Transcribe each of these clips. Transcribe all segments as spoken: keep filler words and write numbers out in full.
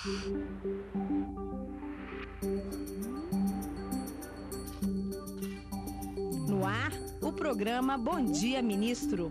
No ar, o programa Bom Dia, Ministro.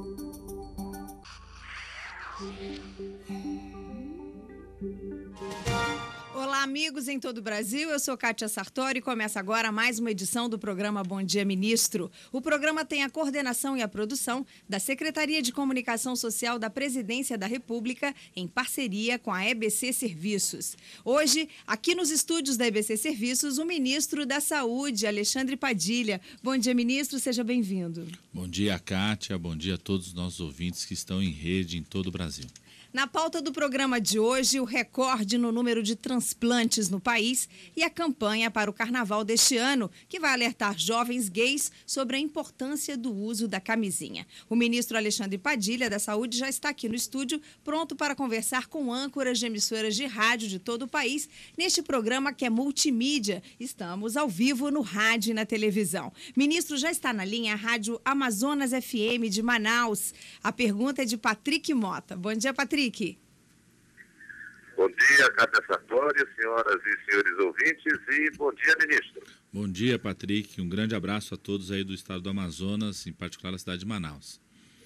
Olá, amigos em todo o Brasil. Eu sou Kátia Sartori e começa agora mais uma edição do programa Bom Dia, Ministro. O programa tem a coordenação e a produção da Secretaria de Comunicação Social da Presidência da República, em parceria com a E B C Serviços. Hoje, aqui nos estúdios da E B C Serviços, o ministro da Saúde, Alexandre Padilha. Bom dia, ministro. Seja bem-vindo. Bom dia, Kátia. Bom dia a todos os nossos ouvintes que estão em rede em todo o Brasil. Na pauta do programa de hoje, o recorde no número de transplantes no país e a campanha para o carnaval deste ano, que vai alertar jovens gays sobre a importância do uso da camisinha. O ministro Alexandre Padilha, da Saúde, já está aqui no estúdio, pronto para conversar com âncoras de emissoras de rádio de todo o país, neste programa que é multimídia. Estamos ao vivo no rádio e na televisão. Ministro, já está na linha a Rádio Amazonas F M de Manaus. A pergunta é de Patrick Mota. Bom dia, Patrick. Bom dia, Kátia Sartori, senhoras e senhores ouvintes, e bom dia, ministro. Bom dia, Patrick. Um grande abraço a todos aí do estado do Amazonas, em particular a cidade de Manaus.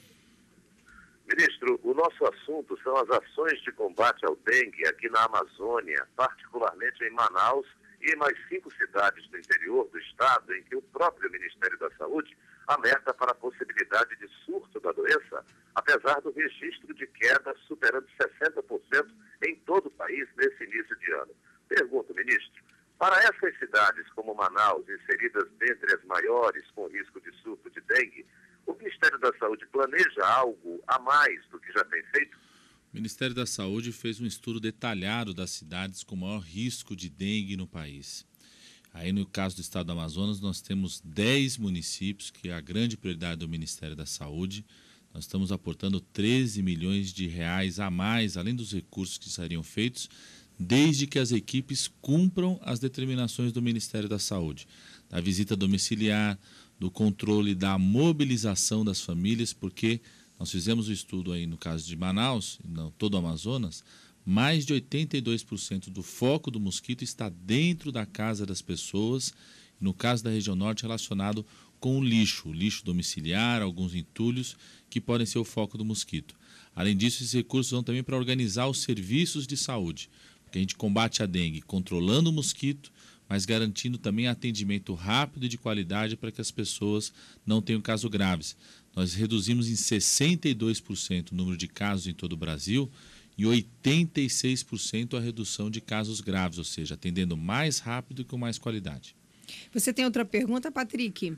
Ministro, o nosso assunto são as ações de combate ao dengue aqui na Amazônia, particularmente em Manaus e em mais cinco cidades do interior do estado, em que o próprio Ministério da Saúde alerta para a possibilidade de surto da doença, apesar do registro de queda superando sessenta por cento em todo o país nesse início de ano. Pergunto, ministro, para essas cidades como Manaus, inseridas dentre as maiores com risco de surto de dengue, o Ministério da Saúde planeja algo a mais do que já tem feito? O Ministério da Saúde fez um estudo detalhado das cidades com maior risco de dengue no país. Aí, no caso do estado do Amazonas, nós temos dez municípios, que é a grande prioridade do Ministério da Saúde. Nós estamos aportando treze milhões de reais a mais, além dos recursos que seriam feitos, desde que as equipes cumpram as determinações do Ministério da Saúde, da visita domiciliar, do controle da mobilização das famílias, porque nós fizemos o estudo aí no caso de Manaus, em todo o Amazonas, mais de oitenta e dois por cento do foco do mosquito está dentro da casa das pessoas, no caso da região norte relacionado com o lixo, o lixo domiciliar, alguns entulhos que podem ser o foco do mosquito. Além disso, esses recursos vão também para organizar os serviços de saúde, porque a gente combate a dengue controlando o mosquito, mas garantindo também atendimento rápido e de qualidade para que as pessoas não tenham casos graves. Nós reduzimos em sessenta e dois por cento o número de casos em todo o Brasil e oitenta e seis por cento a redução de casos graves, ou seja, atendendo mais rápido e com mais qualidade. Você tem outra pergunta, Patrick?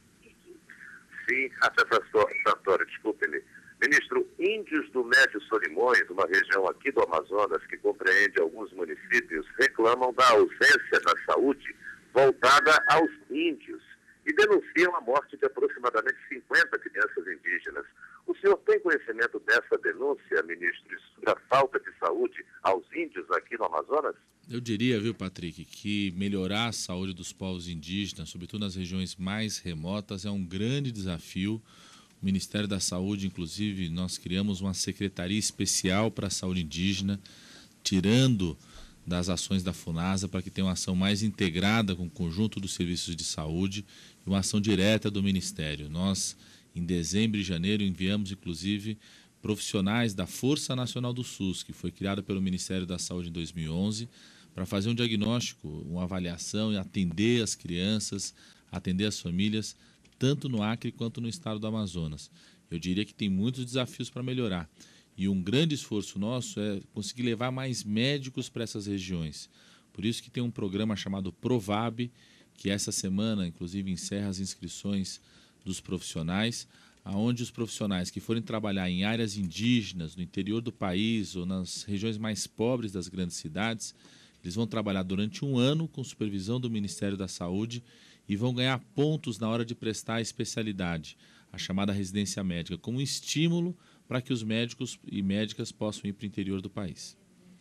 Sim, Kátia Sartori, desculpe-me. Ministro, índios do Médio Solimões, uma região aqui do Amazonas que compreende alguns municípios, reclamam da ausência da saúde voltada aos índios e denunciam a morte de aproximadamente cinquenta crianças indígenas. O senhor tem conhecimento dessa denúncia, ministro, sobre a falta de saúde aos índios aqui no Amazonas? Eu diria, viu, Patrick, que melhorar a saúde dos povos indígenas, sobretudo nas regiões mais remotas, é um grande desafio. O Ministério da Saúde, inclusive, nós criamos uma secretaria especial para a saúde indígena, tirando das ações da FUNASA para que tenha uma ação mais integrada com o conjunto dos serviços de saúde e uma ação direta do Ministério. Nós, em dezembro e janeiro, enviamos, inclusive, profissionais da Força Nacional do SUS, que foi criada pelo Ministério da Saúde em dois mil e onze, para fazer um diagnóstico, uma avaliação e atender as crianças, atender as famílias, tanto no Acre quanto no estado do Amazonas. Eu diria que tem muitos desafios para melhorar. E um grande esforço nosso é conseguir levar mais médicos para essas regiões. Por isso que tem um programa chamado Provab, que essa semana, inclusive, encerra as inscrições dos profissionais, aonde os profissionais que forem trabalhar em áreas indígenas, no interior do país ou nas regiões mais pobres das grandes cidades, eles vão trabalhar durante um ano com supervisão do Ministério da Saúde e vão ganhar pontos na hora de prestar a especialidade, a chamada residência médica, como um estímulo para que os médicos e médicas possam ir para o interior do país.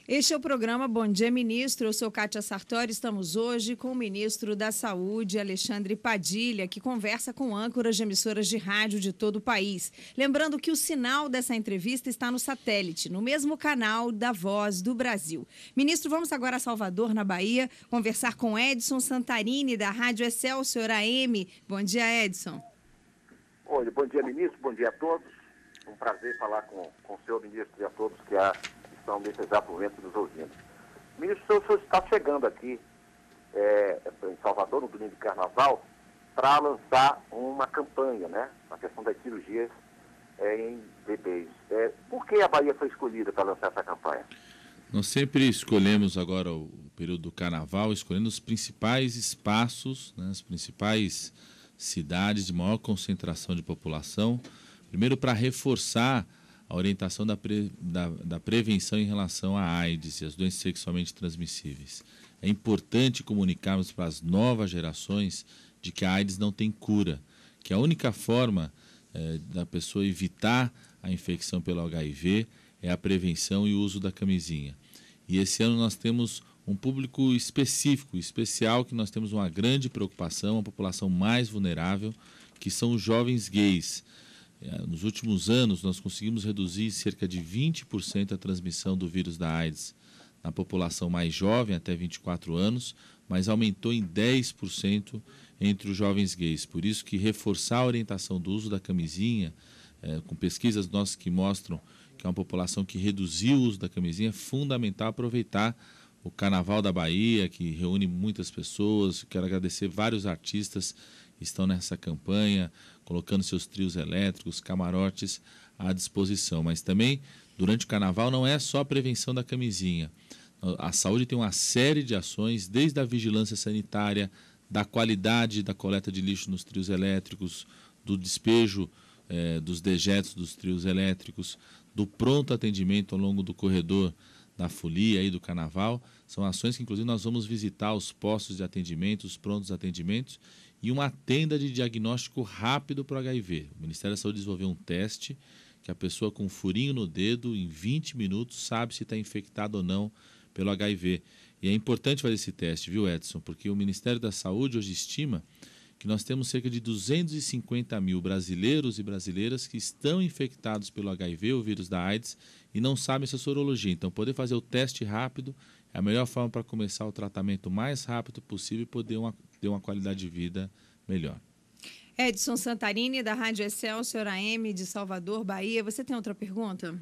Este é o programa Bom Dia, Ministro. Eu sou Kátia Sartori. Estamos hoje com o ministro da Saúde, Alexandre Padilha, que conversa com âncoras de emissoras de rádio de todo o país. Lembrando que o sinal dessa entrevista está no satélite, no mesmo canal da Voz do Brasil. Ministro, vamos agora a Salvador, na Bahia, conversar com Edson Santarini, da Rádio Excelsior A M. Bom dia, Edson. Olha, bom dia, ministro. Bom dia a todos. Um prazer falar com, com o senhor ministro e a todos que há. Estão nesse exato momento nos ouvindo. Ministro, o senhor está chegando aqui é, em Salvador, no domingo de Carnaval, para lançar uma campanha, né? A questão das cirurgias é, em bebês. É, por que a Bahia foi escolhida para lançar essa campanha? Nós sempre escolhemos agora o período do Carnaval, escolhendo os principais espaços, né, as principais cidades de maior concentração de população, primeiro para reforçar a orientação da, pre, da, da prevenção em relação à AIDS e às doenças sexualmente transmissíveis. É importante comunicarmos para as novas gerações de que a AIDS não tem cura, que a única forma eh, da pessoa evitar a infecção pelo H I V é a prevenção e o uso da camisinha. E esse ano nós temos um público específico, especial, que nós temos uma grande preocupação, a população mais vulnerável, que são os jovens gays. Nos últimos anos, nós conseguimos reduzir cerca de vinte por cento a transmissão do vírus da AIDS na população mais jovem, até vinte e quatro anos, mas aumentou em dez por cento entre os jovens gays. Por isso que reforçar a orientação do uso da camisinha, é, com pesquisas nossas que mostram que é uma população que reduziu o uso da camisinha, é fundamental aproveitar o Carnaval da Bahia, que reúne muitas pessoas. Quero agradecer vários artistas que estão nessa campanha, colocando seus trios elétricos, camarotes à disposição. Mas também, durante o Carnaval, não é só a prevenção da camisinha. A saúde tem uma série de ações, desde a vigilância sanitária, da qualidade da coleta de lixo nos trios elétricos, do despejo eh, dos dejetos dos trios elétricos, do pronto atendimento ao longo do corredor da folia e do Carnaval. São ações que, inclusive, nós vamos visitar os postos de atendimento, os prontos atendimentos, e uma tenda de diagnóstico rápido para o H I V. O Ministério da Saúde desenvolveu um teste que a pessoa com um furinho no dedo, em vinte minutos, sabe se está infectada ou não pelo H I V. E é importante fazer esse teste, viu, Edson? Porque o Ministério da Saúde hoje estima que nós temos cerca de duzentos e cinquenta mil brasileiros e brasileiras que estão infectados pelo H I V, o vírus da AIDS, e não sabem essa sorologia. Então, poder fazer o teste rápido é a melhor forma para começar o tratamento o mais rápido possível e poder uma, ter uma qualidade de vida melhor. Edson Santarini, da Rádio Excelsior A M de Salvador, Bahia. Você tem outra pergunta?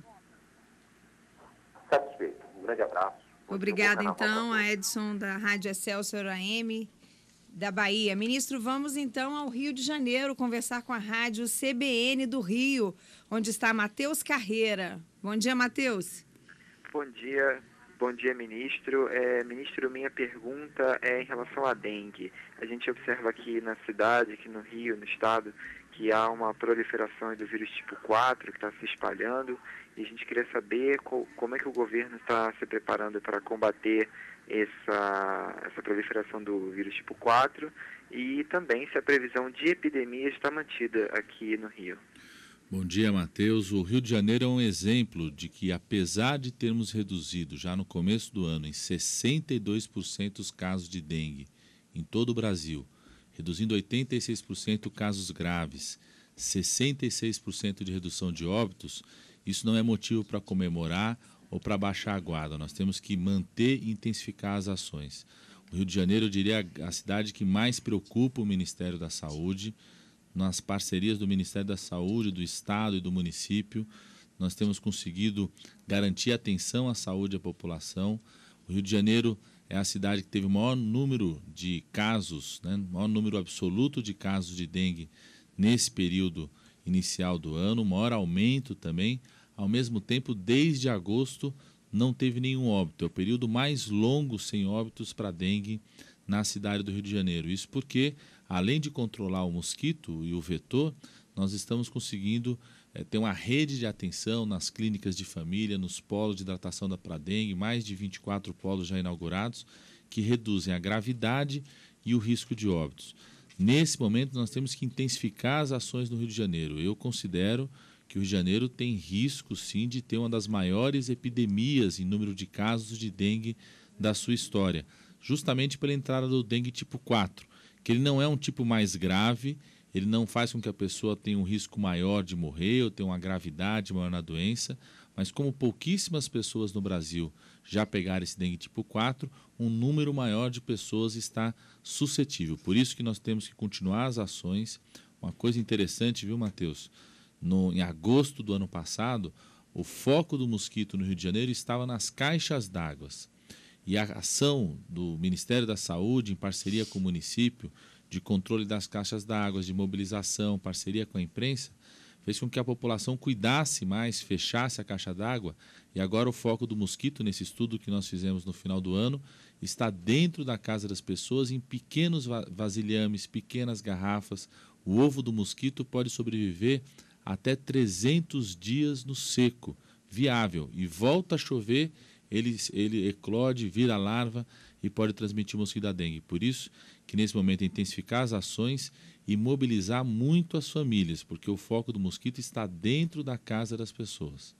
Satisfeito. Um grande abraço. Obrigada, então, a Edson, da Rádio Excelsior A M da Bahia. Ministro, vamos então ao Rio de Janeiro conversar com a Rádio C B N do Rio, onde está Matheus Carreira. Bom dia, Matheus. Bom dia. Bom dia, ministro. É, ministro, minha pergunta é em relação à dengue. A gente observa aqui na cidade, aqui no Rio, no estado, que há uma proliferação do vírus tipo quatro que está se espalhando, e a gente queria saber co como é que o governo está se preparando para combater essa, essa proliferação do vírus tipo quatro e também se a previsão de epidemia está mantida aqui no Rio. Bom dia, Matheus. O Rio de Janeiro é um exemplo de que, apesar de termos reduzido já no começo do ano em sessenta e dois por cento os casos de dengue em todo o Brasil, reduzindo oitenta e seis por cento casos graves, sessenta e seis por cento de redução de óbitos, isso não é motivo para comemorar ou para baixar a guarda. Nós temos que manter e intensificar as ações. O Rio de Janeiro, eu diria, é a cidade que mais preocupa o Ministério da Saúde. Nas parcerias do Ministério da Saúde, do Estado e do município, nós temos conseguido garantir atenção à saúde da população. O Rio de Janeiro é a cidade que teve o maior número de casos, né, o maior número absoluto de casos de dengue nesse período inicial do ano, o maior aumento também. Ao mesmo tempo, desde agosto, não teve nenhum óbito. É o período mais longo sem óbitos para dengue na cidade do Rio de Janeiro. Isso porque, além de controlar o mosquito e o vetor, nós estamos conseguindo é, ter uma rede de atenção nas clínicas de família, nos polos de hidratação da Pradengue, mais de vinte e quatro polos já inaugurados, que reduzem a gravidade e o risco de óbitos. Nesse momento, nós temos que intensificar as ações no Rio de Janeiro. Eu considero que o Rio de Janeiro tem risco, sim, de ter uma das maiores epidemias em número de casos de dengue da sua história, justamente pela entrada do dengue tipo quatro, que ele não é um tipo mais grave, ele não faz com que a pessoa tenha um risco maior de morrer ou tenha uma gravidade maior na doença, mas como pouquíssimas pessoas no Brasil já pegaram esse dengue tipo quatro, um número maior de pessoas está suscetível. Por isso que nós temos que continuar as ações. Uma coisa interessante, viu, Matheus? No, em agosto do ano passado, o foco do mosquito no Rio de Janeiro estava nas caixas d'água. E a ação do Ministério da Saúde, em parceria com o município, de controle das caixas d'água, de mobilização, parceria com a imprensa, fez com que a população cuidasse mais, fechasse a caixa d'água. E agora o foco do mosquito, nesse estudo que nós fizemos no final do ano, está dentro da casa das pessoas, em pequenos vasilhames, pequenas garrafas. O ovo do mosquito pode sobreviver até trezentos dias no seco, viável. E volta a chover, ele, ele eclode, vira larva e pode transmitir o mosquito da dengue. Por isso que nesse momento é intensificar as ações e mobilizar muito as famílias, porque o foco do mosquito está dentro da casa das pessoas.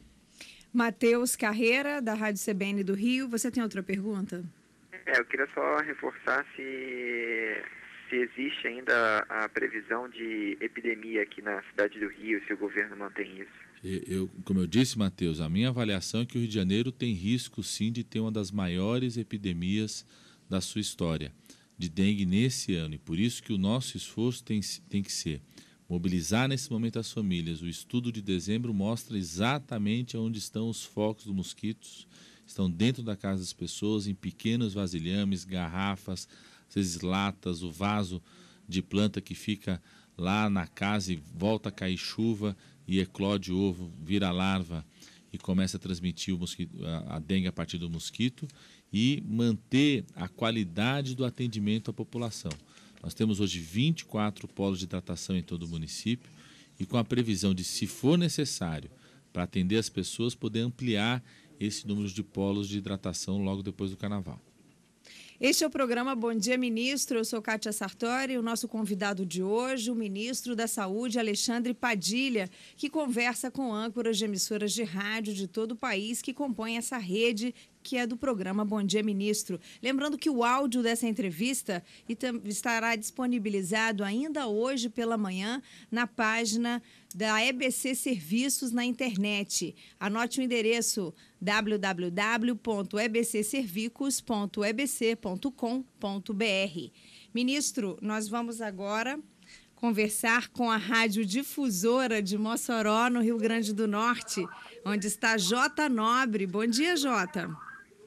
Matheus Carreira, da Rádio C B N do Rio, você tem outra pergunta? É, eu queria só reforçar se, se existe ainda a previsão de epidemia aqui na cidade do Rio, se o governo mantém isso. Eu, como eu disse, Matheus, a minha avaliação é que o Rio de Janeiro tem risco, sim, de ter uma das maiores epidemias da sua história de dengue nesse ano. E por isso que o nosso esforço tem, tem que ser mobilizar nesse momento as famílias. O estudo de dezembro mostra exatamente onde estão os focos dos mosquitos. Estão dentro da casa das pessoas, em pequenos vasilhames, garrafas, às vezes latas, o vaso de planta que fica lá na casa e volta a cair chuva e eclode o ovo, vira larva e começa a transmitir o mosquito, a, a dengue a partir do mosquito, e manter a qualidade do atendimento à população. Nós temos hoje vinte e quatro polos de hidratação em todo o município e com a previsão de, se for necessário, para atender as pessoas, poder ampliar esse número de polos de hidratação logo depois do Carnaval. Este é o programa Bom Dia, Ministro. Eu sou Kátia Sartori. O nosso convidado de hoje, o ministro da Saúde, Alexandre Padilha, que conversa com âncoras de emissoras de rádio de todo o país que compõem essa rede que é do programa Bom Dia, Ministro. Lembrando que o áudio dessa entrevista estará disponibilizado ainda hoje pela manhã na página da E B C Serviços na internet. Anote o endereço w w w ponto e b c servicos ponto e b c ponto com ponto b r. Ministro, nós vamos agora conversar com a Rádio Difusora de Mossoró, no Rio Grande do Norte, onde está Jota Nobre. Bom dia, Jota.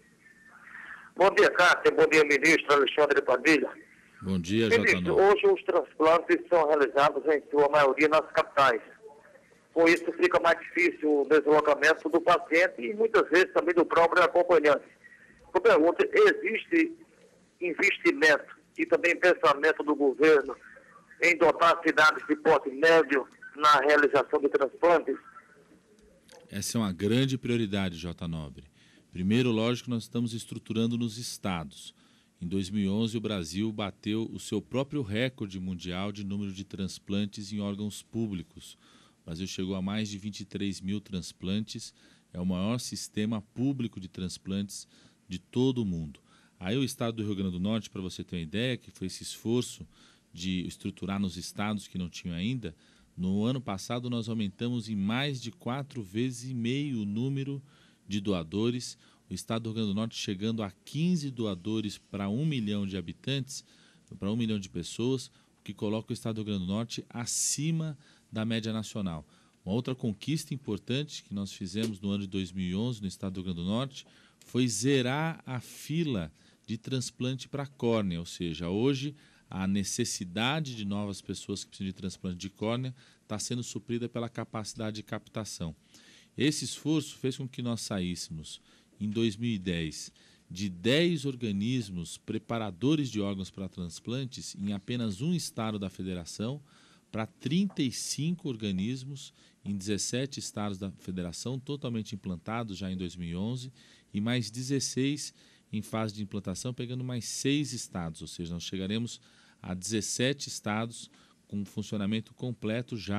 Bom dia, Cátia. Bom dia, ministro Alexandre Padilha. Bom dia, Jota Nobre. Hoje os transplantes são realizados em sua maioria nas capitais. Com isso fica mais difícil o deslocamento do paciente e muitas vezes também do próprio acompanhante. Eu pergunto, existe investimento e também pensamento do governo em dotar cidades de porte médio na realização de transplantes? Essa é uma grande prioridade, Jota Nobre. Primeiro, lógico, nós estamos estruturando nos estados. Em dois mil e onze, o Brasil bateu o seu próprio recorde mundial de número de transplantes em órgãos públicos. O Brasil chegou a mais de vinte e três mil transplantes, é o maior sistema público de transplantes de todo o mundo. Aí o estado do Rio Grande do Norte, para você ter uma ideia, que foi esse esforço de estruturar nos estados que não tinham ainda, no ano passado nós aumentamos em mais de quatro vezes e meio o número de doadores, o estado do Rio Grande do Norte chegando a quinze doadores para um milhão de habitantes, para um milhão de pessoas, o que coloca o estado do Rio Grande do Norte acima da média nacional. Uma outra conquista importante que nós fizemos no ano de dois mil e onze no estado do Rio Grande do Norte foi zerar a fila de transplante para córnea, ou seja, hoje a necessidade de novas pessoas que precisam de transplante de córnea está sendo suprida pela capacidade de captação. Esse esforço fez com que nós saíssemos, em dois mil e dez, de dez organismos preparadores de órgãos para transplantes em apenas um estado da federação, para trinta e cinco organismos em dezessete estados da federação, totalmente implantados já em dois mil e onze, e mais dezesseis em fase de implantação, pegando mais seis estados, ou seja, nós chegaremos a dezessete estados com funcionamento completo já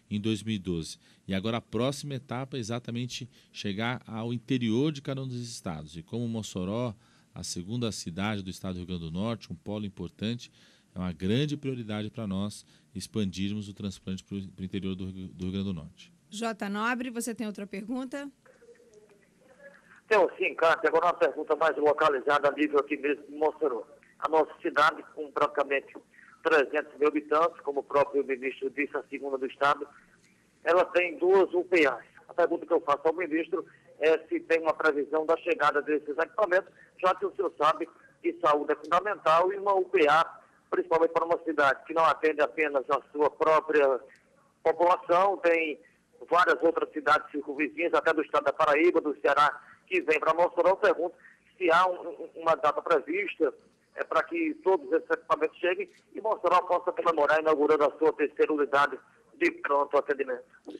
em dois mil e doze. E agora a próxima etapa é exatamente chegar ao interior de cada um dos estados. E como Mossoró, a segunda cidade do estado do Rio Grande do Norte, um polo importante, é uma grande prioridade para nós expandirmos o transplante para o interior do, do Rio Grande do Norte. J. Nobre, você tem outra pergunta? Então, sim, Cátia, agora uma pergunta mais localizada a nível aqui mesmo de Mossoró. A nossa cidade, com praticamente trezentos mil habitantes, como o próprio ministro disse, a segunda do estado, ela tem duas U P As. A pergunta que eu faço ao ministro é se tem uma previsão da chegada desses equipamentos, já que o senhor sabe que saúde é fundamental e uma U P A, principalmente para uma cidade que não atende apenas a sua própria população, tem várias outras cidades circunvizinhas, até do estado da Paraíba, do Ceará, que vem para Mossoró. Eu pergunto se há um, uma data prevista é, para que todos esses equipamentos cheguem e Mossoró possa comemorar inaugurando a sua terceira unidade de pronto atendimento.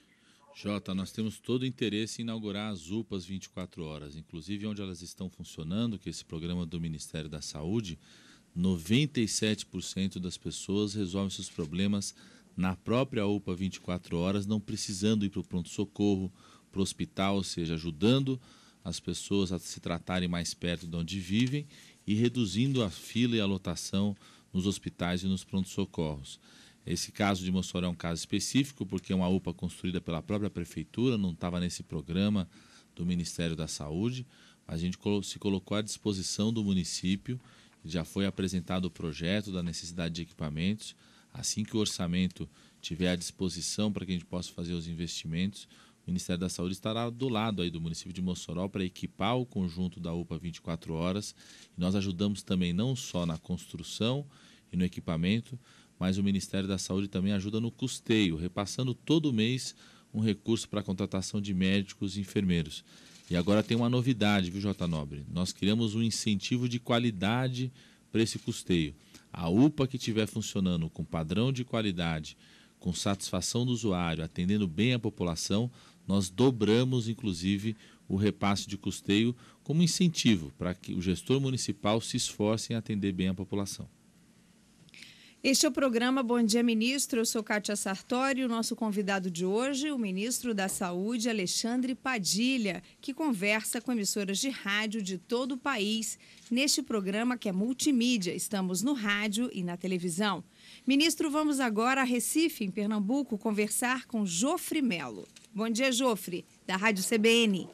Jota, nós temos todo o interesse em inaugurar as U P As vinte e quatro horas, inclusive onde elas estão funcionando, que é esse programa do Ministério da Saúde, noventa e sete por cento das pessoas resolvem seus problemas na própria U P A vinte e quatro horas, não precisando ir para o pronto-socorro, para o hospital, ou seja, ajudando as pessoas a se tratarem mais perto de onde vivem e reduzindo a fila e a lotação nos hospitais e nos pronto-socorros. Esse caso de Mossoró é um caso específico, porque é uma U P A construída pela própria prefeitura, não estava nesse programa do Ministério da Saúde, mas a gente se colocou à disposição do município, já foi apresentado o projeto da necessidade de equipamentos. Assim que o orçamento tiver à disposição para que a gente possa fazer os investimentos, o Ministério da Saúde estará do lado aí do município de Mossoró para equipar o conjunto da U P A vinte e quatro horas. E nós ajudamos também não só na construção e no equipamento, mas o Ministério da Saúde também ajuda no custeio, repassando todo mês um recurso para a contratação de médicos e enfermeiros. E agora tem uma novidade, viu, J. Nobre? Nós criamos um incentivo de qualidade para esse custeio. A U P A que estiver funcionando com padrão de qualidade, com satisfação do usuário, atendendo bem a população, nós dobramos, inclusive, o repasse de custeio como incentivo para que o gestor municipal se esforce em atender bem a população. Este é o programa Bom Dia Ministro, eu sou Kátia Sartori, o nosso convidado de hoje, o ministro da Saúde, Alexandre Padilha, que conversa com emissoras de rádio de todo o país, neste programa que é multimídia, estamos no rádio e na televisão. Ministro, vamos agora a Recife, em Pernambuco, conversar com Jofre Melo. Bom dia, Jofre, da Rádio C B N.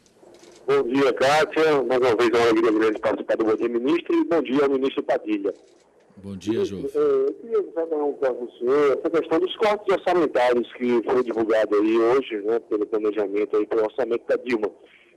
Bom dia, Kátia, mais uma vez é uma alegria grande participar do Bom Dia Ministro e bom dia ao ministro Padilha. Bom dia, Jofre. Eu queria perguntar para o senhor essa questão dos cortes orçamentários que foi divulgado aí hoje, né, pelo planejamento aí, pelo orçamento da Dilma.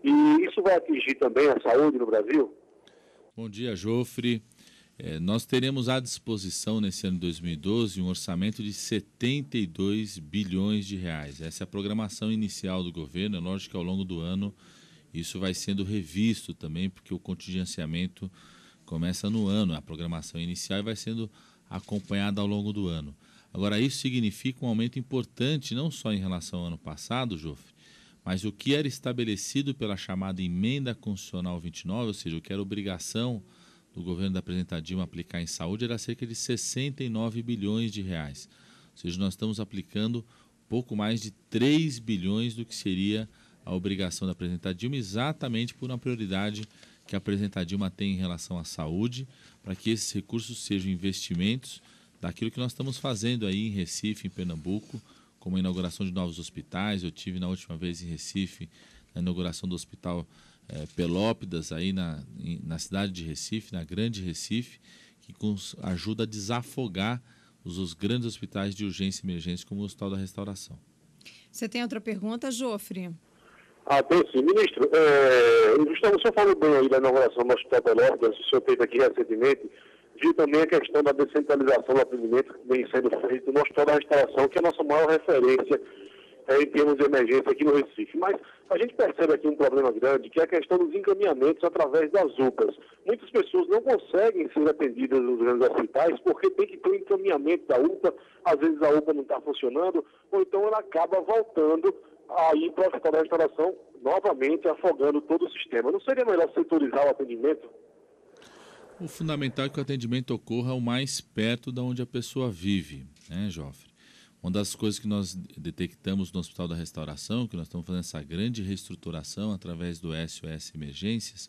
E isso vai atingir também a saúde no Brasil? Bom dia, Jofre. É, nós teremos à disposição nesse ano de dois mil e doze um orçamento de setenta e dois bilhões de reais. Essa é a programação inicial do governo. É lógico que ao longo do ano isso vai sendo revisto também, porque o contingenciamento começa no ano, a programação inicial, e vai sendo acompanhada ao longo do ano. Agora, isso significa um aumento importante, não só em relação ao ano passado, Jofre, mas o que era estabelecido pela chamada Emenda Constitucional vinte e nove, ou seja, o que era obrigação do governo da presidenta Dilma aplicar em saúde, era cerca de sessenta e nove bilhões de reais. Ou seja, nós estamos aplicando pouco mais de três bilhões do que seria a obrigação da presidenta Dilma, exatamente por uma prioridade que a presidenta Dilma tem em relação à saúde, para que esses recursos sejam investimentos daquilo que nós estamos fazendo aí em Recife, em Pernambuco, como a inauguração de novos hospitais. Eu tive na última vez em Recife, na inauguração do Hospital eh, Pelópidas, aí na, em, na cidade de Recife, na Grande Recife, que cons, ajuda a desafogar os, os grandes hospitais de urgência e emergência, como o Hospital da Restauração. Você tem outra pergunta, Jofre? Ah, tem sim. Ministro, é, justamente o senhor falou bem aí da inauguração do Hospital Pelópidas, o senhor teve aqui recentemente, viu também a questão da descentralização do atendimento que vem sendo feito no Hospital da Restauração, que é a nossa maior referência é, em termos de emergência aqui no Recife. Mas a gente percebe aqui um problema grande, que é a questão dos encaminhamentos através das U P As. Muitas pessoas não conseguem ser atendidas nos grandes hospitais porque tem que ter um encaminhamento da U P A, às vezes a U P A não está funcionando, ou então ela acaba voltando aí para o Hospital da Restauração, novamente afogando todo o sistema. Não seria melhor setorizar o atendimento? O fundamental é que o atendimento ocorra o mais perto de onde a pessoa vive, né, Jofre? Uma das coisas que nós detectamos no Hospital da Restauração, que nós estamos fazendo essa grande reestruturação através do S O S Emergências,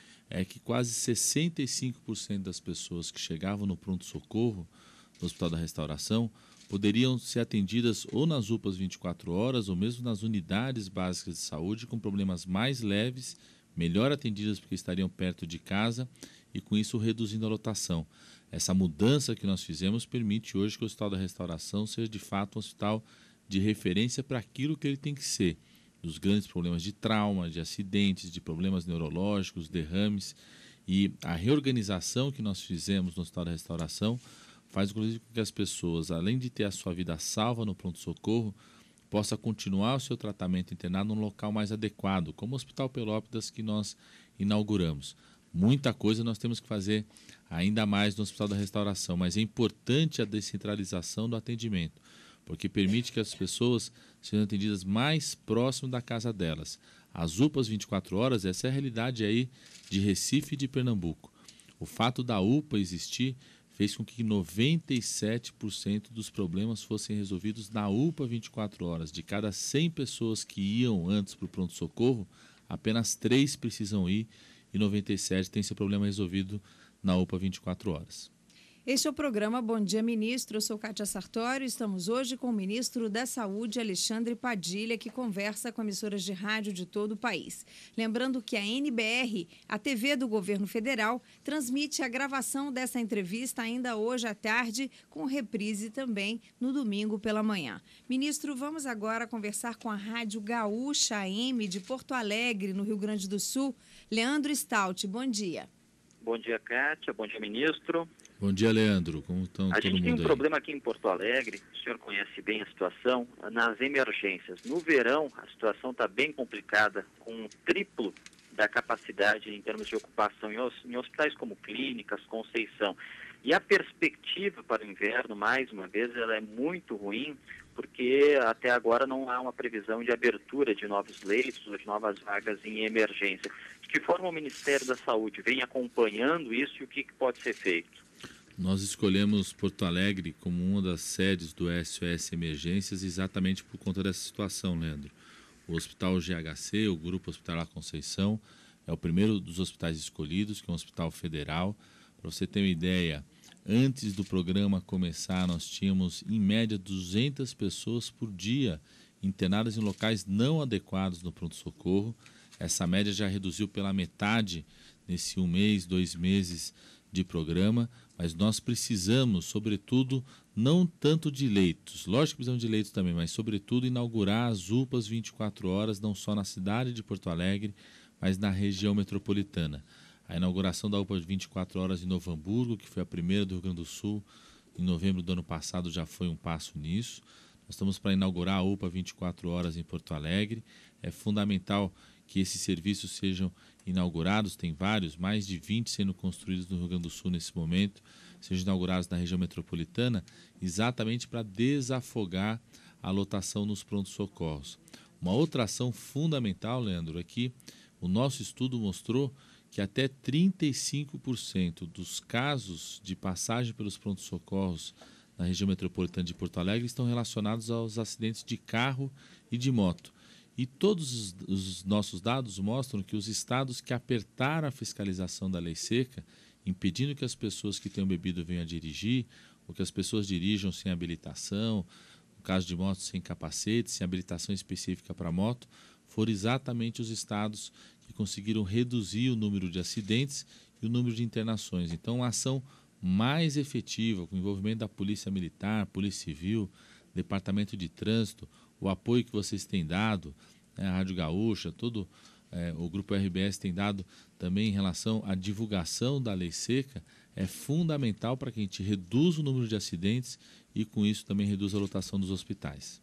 é que quase sessenta e cinco por cento das pessoas que chegavam no pronto-socorro no Hospital da Restauração poderiam ser atendidas ou nas U P As vinte e quatro horas ou mesmo nas unidades básicas de saúde com problemas mais leves, melhor atendidas porque estariam perto de casa e com isso reduzindo a lotação. Essa mudança que nós fizemos permite hoje que o Hospital da Restauração seja de fato um hospital de referência para aquilo que ele tem que ser, dos grandes problemas de trauma, de acidentes, de problemas neurológicos, derrames. E a reorganização que nós fizemos no Hospital da Restauração faz inclusive com que as pessoas, além de ter a sua vida salva no pronto-socorro, possa continuar o seu tratamento internado num local mais adequado, como o Hospital Pelópidas que nós inauguramos. Muita coisa nós temos que fazer ainda mais no Hospital da Restauração, mas é importante a descentralização do atendimento, porque permite que as pessoas sejam atendidas mais próximo da casa delas. As U P As vinte e quatro horas, essa é a realidade aí de Recife e de Pernambuco. O fato da U P A existir fez com que noventa e sete por cento dos problemas fossem resolvidos na U P A vinte e quatro horas. De cada cem pessoas que iam antes para o pronto-socorro, apenas três precisam ir e noventa e sete têm seu problema resolvido na U P A vinte e quatro horas. Este é o programa Bom Dia Ministro, eu sou Kátia Sartório, estamos hoje com o ministro da Saúde, Alexandre Padilha, que conversa com emissoras de rádio de todo o país. Lembrando que a N B R, a T V do governo federal, transmite a gravação dessa entrevista ainda hoje à tarde, com reprise também no domingo pela manhã. Ministro, vamos agora conversar com a Rádio Gaúcha A M de Porto Alegre, no Rio Grande do Sul. Leandro Stout, bom dia. Bom dia, Kátia. Bom dia, ministro. Bom dia, Leandro. Como estão a todo gente mundo tem um aí? problema aqui em Porto Alegre, o senhor conhece bem a situação, nas emergências. No verão, a situação está bem complicada, com um triplo da capacidade em termos de ocupação em, em hospitais como Clínicas, Conceição. E a perspectiva para o inverno, mais uma vez, ela é muito ruim, porque até agora não há uma previsão de abertura de novos leitos ou de novas vagas em emergência. De que forma o Ministério da Saúde vem acompanhando isso e o que, que pode ser feito? Nós escolhemos Porto Alegre como uma das sedes do S O S Emergências exatamente por conta dessa situação, Leandro. O Hospital G H C, o Grupo Hospitalar Conceição, é o primeiro dos hospitais escolhidos, que é um hospital federal. Para você ter uma ideia, antes do programa começar, nós tínhamos em média duzentas pessoas por dia internadas em locais não adequados no pronto-socorro. Essa média já reduziu pela metade nesse um mês, dois meses de programa, mas nós precisamos, sobretudo, não tanto de leitos, lógico que precisamos de leitos também, mas sobretudo inaugurar as U P As vinte e quatro horas, não só na cidade de Porto Alegre, mas na região metropolitana. A inauguração da U P A vinte e quatro horas em Novo Hamburgo, que foi a primeira do Rio Grande do Sul, em novembro do ano passado já foi um passo nisso. Nós estamos para inaugurar a U P A vinte e quatro horas em Porto Alegre. É fundamental que esses serviços sejam inaugurados, tem vários, mais de vinte sendo construídos no Rio Grande do Sul nesse momento, sejam inaugurados na região metropolitana, exatamente para desafogar a lotação nos prontos-socorros. Uma outra ação fundamental, Leandro, é que o nosso estudo mostrou que até trinta e cinco por cento dos casos de passagem pelos prontos-socorros na região metropolitana de Porto Alegre estão relacionados aos acidentes de carro e de moto. E todos os, os nossos dados mostram que os estados que apertaram a fiscalização da lei seca, impedindo que as pessoas que tenham bebido venham a dirigir, ou que as pessoas dirijam sem habilitação, no caso de moto sem capacete, sem habilitação específica para moto, foram exatamente os estados que conseguiram reduzir o número de acidentes e o número de internações. Então, uma ação mais efetiva, com o envolvimento da Polícia Militar, Polícia Civil, Departamento de Trânsito, o apoio que vocês têm dado, né, a Rádio Gaúcha, todo é, o Grupo R B S tem dado também em relação à divulgação da lei seca, é fundamental para que a gente reduza o número de acidentes e com isso também reduza a lotação dos hospitais.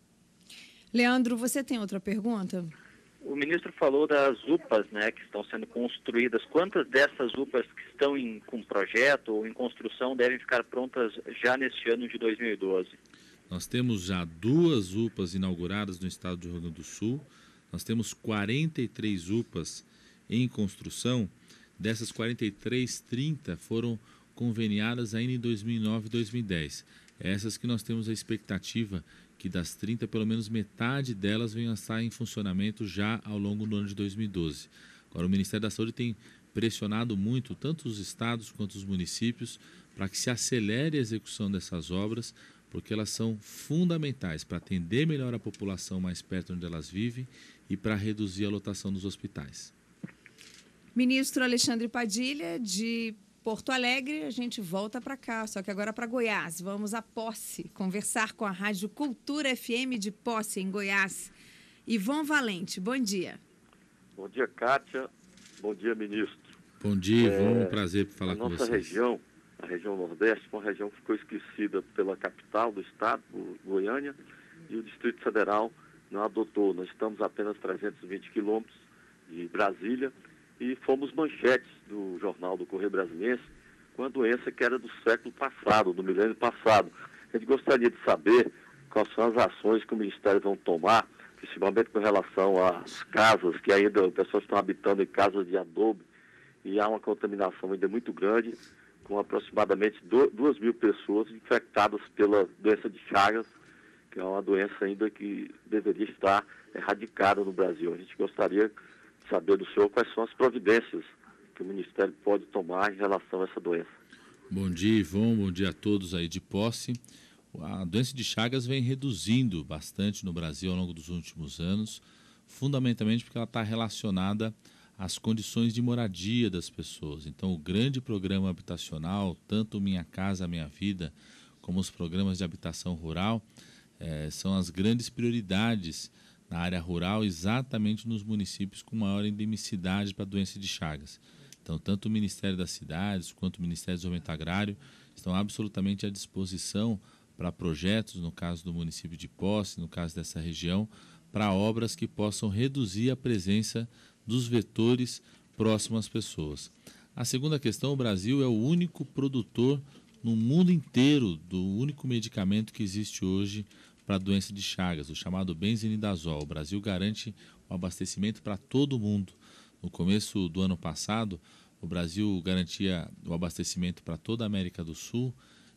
Leandro, você tem outra pergunta? O ministro falou das U P As, né, que estão sendo construídas. Quantas dessas U P As que estão em, com projeto ou em construção devem ficar prontas já neste ano de dois mil e doze? Nós temos já duas U P As inauguradas no estado do Rio Grande do Sul. Nós temos quarenta e três U P As em construção. Dessas quarenta e três, trinta foram conveniadas ainda em dois mil e nove e dois mil e dez. Essas que nós temos a expectativa que das trinta, pelo menos metade delas venham a estar em funcionamento já ao longo do ano de dois mil e doze. Agora, o Ministério da Saúde tem pressionado muito, tanto os estados quanto os municípios, para que se acelere a execução dessas obras, porque elas são fundamentais para atender melhor a população mais perto onde elas vivem e para reduzir a lotação dos hospitais. Ministro Alexandre Padilha, de Porto Alegre, a gente volta para cá, só que agora para Goiás. Vamos a Posse, conversar com a Rádio Cultura F M de Posse, em Goiás. Ivon Valente, bom dia. Bom dia, Kátia. Bom dia, ministro. Bom dia, Ivon. É, um prazer falar com vocês. A nossa região, a região Nordeste, uma região que ficou esquecida pela capital do estado, Goiânia, e o Distrito Federal não adotou. Nós estamos a apenas trezentos e vinte quilômetros de Brasília e fomos manchetes do jornal do Correio Brasiliense com a doença que era do século passado, do milênio passado. A gente gostaria de saber quais são as ações que o Ministério vão tomar, principalmente com relação às casas, que ainda as pessoas estão habitando em casas de adobe e há uma contaminação ainda muito grande, com aproximadamente duas mil pessoas infectadas pela doença de Chagas, que é uma doença ainda que deveria estar erradicada no Brasil. A gente gostaria de saber do senhor quais são as providências que o Ministério pode tomar em relação a essa doença. Bom dia, Ivon. Bom dia a todos aí de Posse. A doença de Chagas vem reduzindo bastante no Brasil ao longo dos últimos anos, fundamentalmente porque ela está relacionada às condições de moradia das pessoas. Então, o grande programa habitacional, tanto Minha Casa Minha Vida, como os programas de habitação rural, eh, são as grandes prioridades na área rural, exatamente nos municípios com maior endemicidade para a doença de Chagas. Então, tanto o Ministério das Cidades quanto o Ministério do Desenvolvimento Agrário estão absolutamente à disposição para projetos, no caso do município de Posse, no caso dessa região, para obras que possam reduzir a presença dos vetores próximos às pessoas. A segunda questão, o Brasil é o único produtor no mundo inteiro do único medicamento que existe hoje para a doença de Chagas, o chamado benzinidazol. O Brasil garante o abastecimento para todo mundo. No começo do ano passado, o Brasil garantia o abastecimento para toda a América do Sul,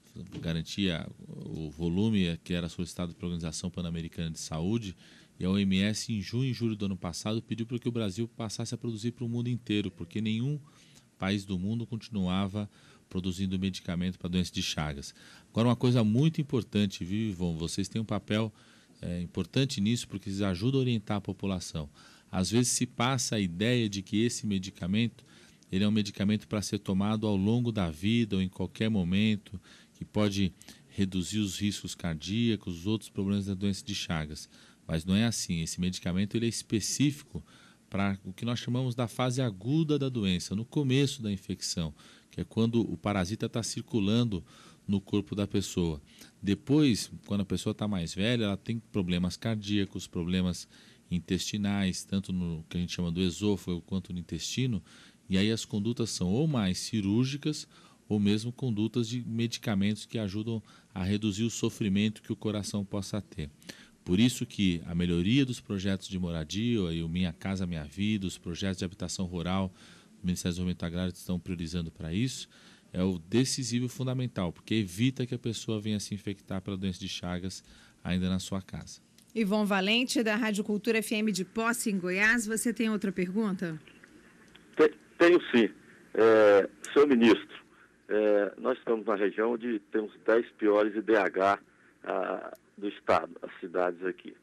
garantia o volume que era solicitado pela Organização Pan-Americana de Saúde, e a O M S, em junho e julho do ano passado, pediu para que o Brasil passasse a produzir para o mundo inteiro, porque nenhum país do mundo continuava produzindo medicamento para a doença de Chagas. Agora, uma coisa muito importante, viu, Ivon? Vocês têm um papel é, importante nisso, porque vocês ajudam a orientar a população. Às vezes se passa a ideia de que esse medicamento ele é um medicamento para ser tomado ao longo da vida ou em qualquer momento, que pode reduzir os riscos cardíacos, os outros problemas da doença de Chagas. Mas não é assim. Esse medicamento ele é específico para o que nós chamamos da fase aguda da doença, no começo da infecção, que é quando o parasita está circulando no corpo da pessoa. Depois, quando a pessoa está mais velha, ela tem problemas cardíacos, problemas intestinais, tanto no que a gente chama do esôfago quanto no intestino, e aí as condutas são ou mais cirúrgicas ou mesmo condutas de medicamentos que ajudam a reduzir o sofrimento que o coração possa ter. Por isso que a melhoria dos projetos de moradia, o Minha Casa Minha Vida, os projetos de habitação rural, o Ministério do Desenvolvimento Agrário estão priorizando para isso, é o decisivo e fundamental, porque evita que a pessoa venha se infectar pela doença de Chagas ainda na sua casa. Ivon Valente, da Rádio Cultura F M de Posse, em Goiás. Você tem outra pergunta? Tenho sim. É, senhor ministro, é, nós estamos na região onde temos dez piores I D H a, do estado, as cidades aqui.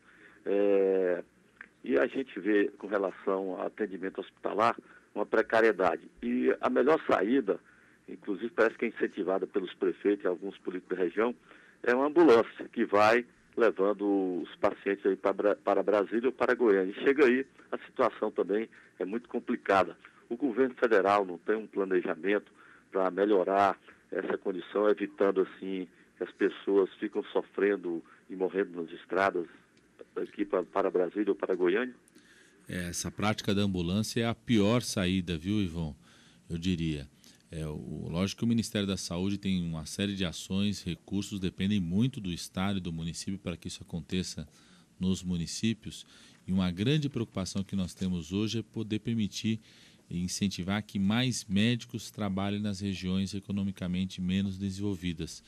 É, e a gente vê, com relação ao atendimento hospitalar, uma precariedade. E a melhor saída, inclusive parece que é incentivada pelos prefeitos e alguns políticos da região, é uma ambulância que vai levando os pacientes aí para, para Brasília ou para Goiânia. E chega aí, a situação também é muito complicada. O governo federal não tem um planejamento para melhorar essa condição, evitando assim que as pessoas ficam sofrendo e morrendo nas estradas daqui para, para Brasília ou para Goiânia? Essa prática da ambulância é a pior saída, viu, Ivon? Eu diria. É, o, lógico que o Ministério da Saúde tem uma série de ações, recursos, dependem muito do estado e do município para que isso aconteça nos municípios. E uma grande preocupação que nós temos hoje é poder permitir e incentivar que mais médicos trabalhem nas regiões economicamente menos desenvolvidas.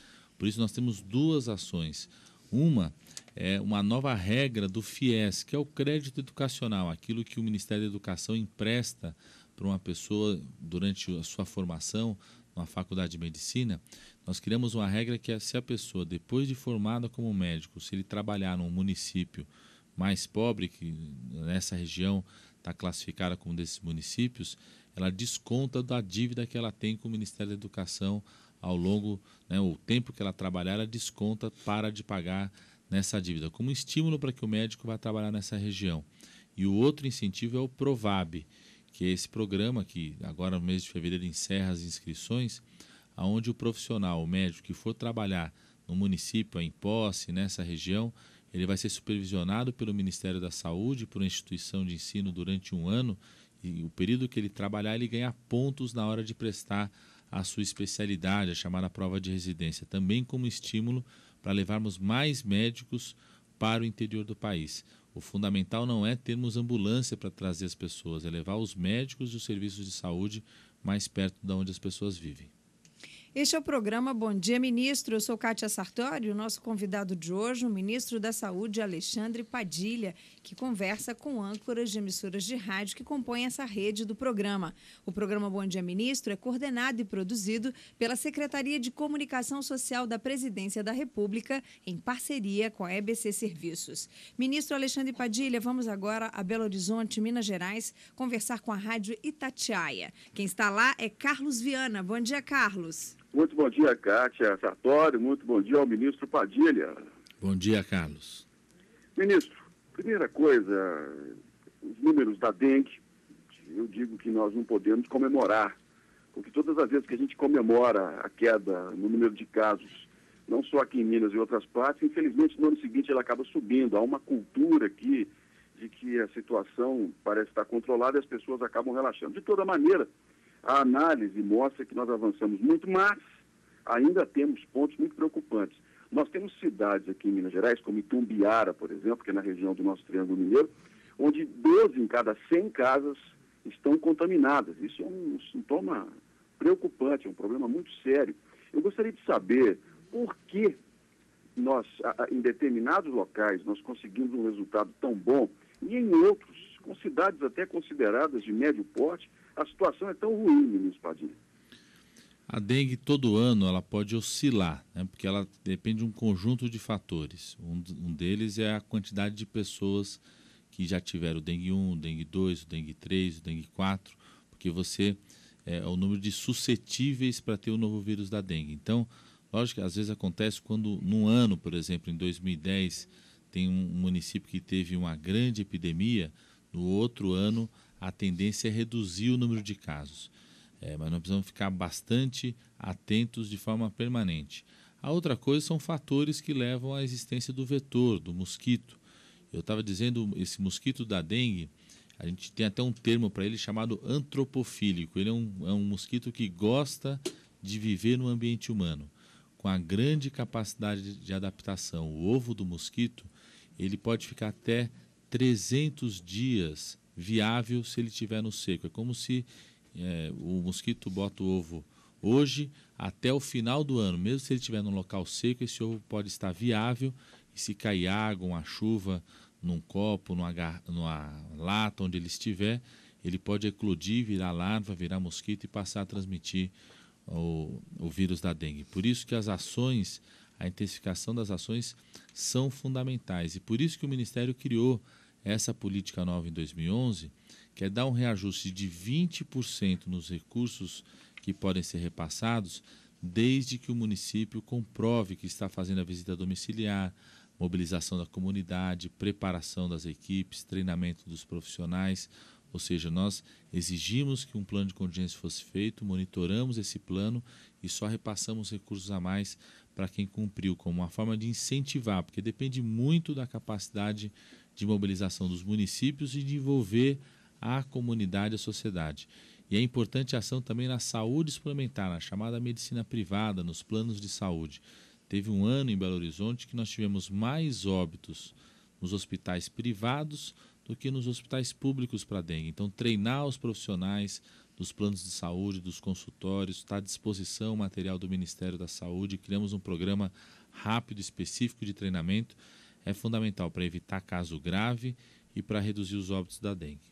Por isso nós temos duas ações. Uma é uma nova regra do FIES, que é o crédito educacional, aquilo que o Ministério da Educação empresta para uma pessoa durante a sua formação na faculdade de medicina. Nós criamos uma regra que é, se a pessoa, depois de formada como médico, se ele trabalhar num município mais pobre, que nessa região está classificada como desses municípios, ela desconta da dívida que ela tem com o Ministério da Educação ao longo, né, o tempo que ela trabalhar, ela desconta, para de pagar nessa dívida, como estímulo para que o médico vá trabalhar nessa região. E o outro incentivo é o Provab, que é esse programa que agora no mês de fevereiro encerra as inscrições, onde o profissional, o médico que for trabalhar no município, em posse, nessa região, ele vai ser supervisionado pelo Ministério da Saúde, por uma instituição de ensino durante um ano, e o período que ele trabalhar, ele ganha pontos na hora de prestar a sua especialidade, a chamada prova de residência, também como estímulo para levarmos mais médicos para o interior do país. O fundamental não é termos ambulância para trazer as pessoas, é levar os médicos e os serviços de saúde mais perto de onde as pessoas vivem. Este é o programa Bom Dia, Ministro. Eu sou Kátia Sartori, o nosso convidado de hoje, o ministro da Saúde, Alexandre Padilha, que conversa com âncoras de emissoras de rádio que compõem essa rede do programa. O programa Bom Dia, Ministro é coordenado e produzido pela Secretaria de Comunicação Social da Presidência da República, em parceria com a E B C Serviços. Ministro Alexandre Padilha, vamos agora a Belo Horizonte, Minas Gerais, conversar com a Rádio Itatiaia. Quem está lá é Carlos Viana. Bom dia, Carlos. Muito bom dia, Kátia Sartori. Muito bom dia ao ministro Padilha. Bom dia, Carlos. Ministro, primeira coisa, os números da dengue, eu digo que nós não podemos comemorar, porque todas as vezes que a gente comemora a queda no número de casos, não só aqui em Minas e outras partes, infelizmente no ano seguinte ela acaba subindo. Há uma cultura aqui de que a situação parece estar controlada e as pessoas acabam relaxando. De toda maneira, a análise mostra que nós avançamos muito, mas ainda temos pontos muito preocupantes. Nós temos cidades aqui em Minas Gerais, como Itumbiara, por exemplo, que é na região do nosso Triângulo Mineiro, onde doze em cada cem casas estão contaminadas. Isso é um sintoma preocupante, é um problema muito sério. Eu gostaria de saber por que nós, em determinados locais, nós conseguimos um resultado tão bom e em outros, com cidades até consideradas de médio porte, a situação é tão ruim, ministro Padilha. A dengue todo ano ela pode oscilar, né, porque ela depende de um conjunto de fatores. Um, um deles é a quantidade de pessoas que já tiveram o dengue um, o dengue dois, o dengue três, o dengue quatro, porque você é, é o número de suscetíveis para ter o novo vírus da dengue. Então, lógico que às vezes acontece quando num ano, por exemplo, em dois mil e dez, tem um município que teve uma grande epidemia, no outro ano a tendência é reduzir o número de casos. É, mas nós precisamos ficar bastante atentos de forma permanente. A outra coisa são fatores que levam à existência do vetor, do mosquito. Eu estava dizendo, esse mosquito da dengue, a gente tem até um termo para ele chamado antropofílico. Ele é um, é um mosquito que gosta de viver no ambiente humano. Com a grande capacidade de, de adaptação, o ovo do mosquito, ele pode ficar até trezentos dias viável se ele estiver no seco. É como se é, o mosquito bota o ovo hoje até o final do ano. Mesmo se ele estiver num local seco, esse ovo pode estar viável e se cair água, uma chuva, num copo, numa, numa lata, onde ele estiver, ele pode eclodir, virar larva, virar mosquito e passar a transmitir o, o vírus da dengue. Por isso que as ações, a intensificação das ações são fundamentais. E por isso que o Ministério criou essa política nova em dois mil e onze, que é dar um reajuste de vinte por cento nos recursos que podem ser repassados, desde que o município comprove que está fazendo a visita domiciliar, mobilização da comunidade, preparação das equipes, treinamento dos profissionais. Ou seja, nós exigimos que um plano de contingência fosse feito, monitoramos esse plano e só repassamos recursos a mais para quem cumpriu, como uma forma de incentivar, porque depende muito da capacidade de mobilização dos municípios e de envolver a comunidade, a sociedade. E é importante a ação também na saúde suplementar, na chamada medicina privada, nos planos de saúde. Teve um ano em Belo Horizonte que nós tivemos mais óbitos nos hospitais privados do que nos hospitais públicos para dengue. Então, treinar os profissionais dos planos de saúde, dos consultórios, está à disposição o material do Ministério da Saúde, criamos um programa rápido, específico de treinamento, é fundamental para evitar caso grave e para reduzir os óbitos da dengue.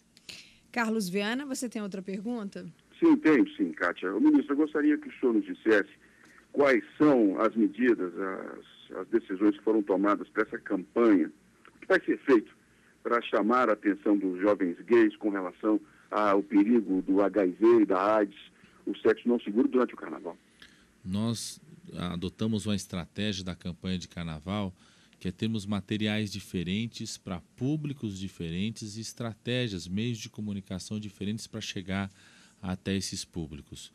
Carlos Viana, você tem outra pergunta? Sim, tenho sim, Kátia. O ministro, eu gostaria que o senhor nos dissesse quais são as medidas, as, as decisões que foram tomadas para essa campanha, o que vai ser feito para chamar a atenção dos jovens gays com relação ao perigo do H I V e da AIDS, o sexo não seguro durante o carnaval. Nós adotamos uma estratégia da campanha de carnaval, que é termos materiais diferentes para públicos diferentes e estratégias, meios de comunicação diferentes para chegar até esses públicos.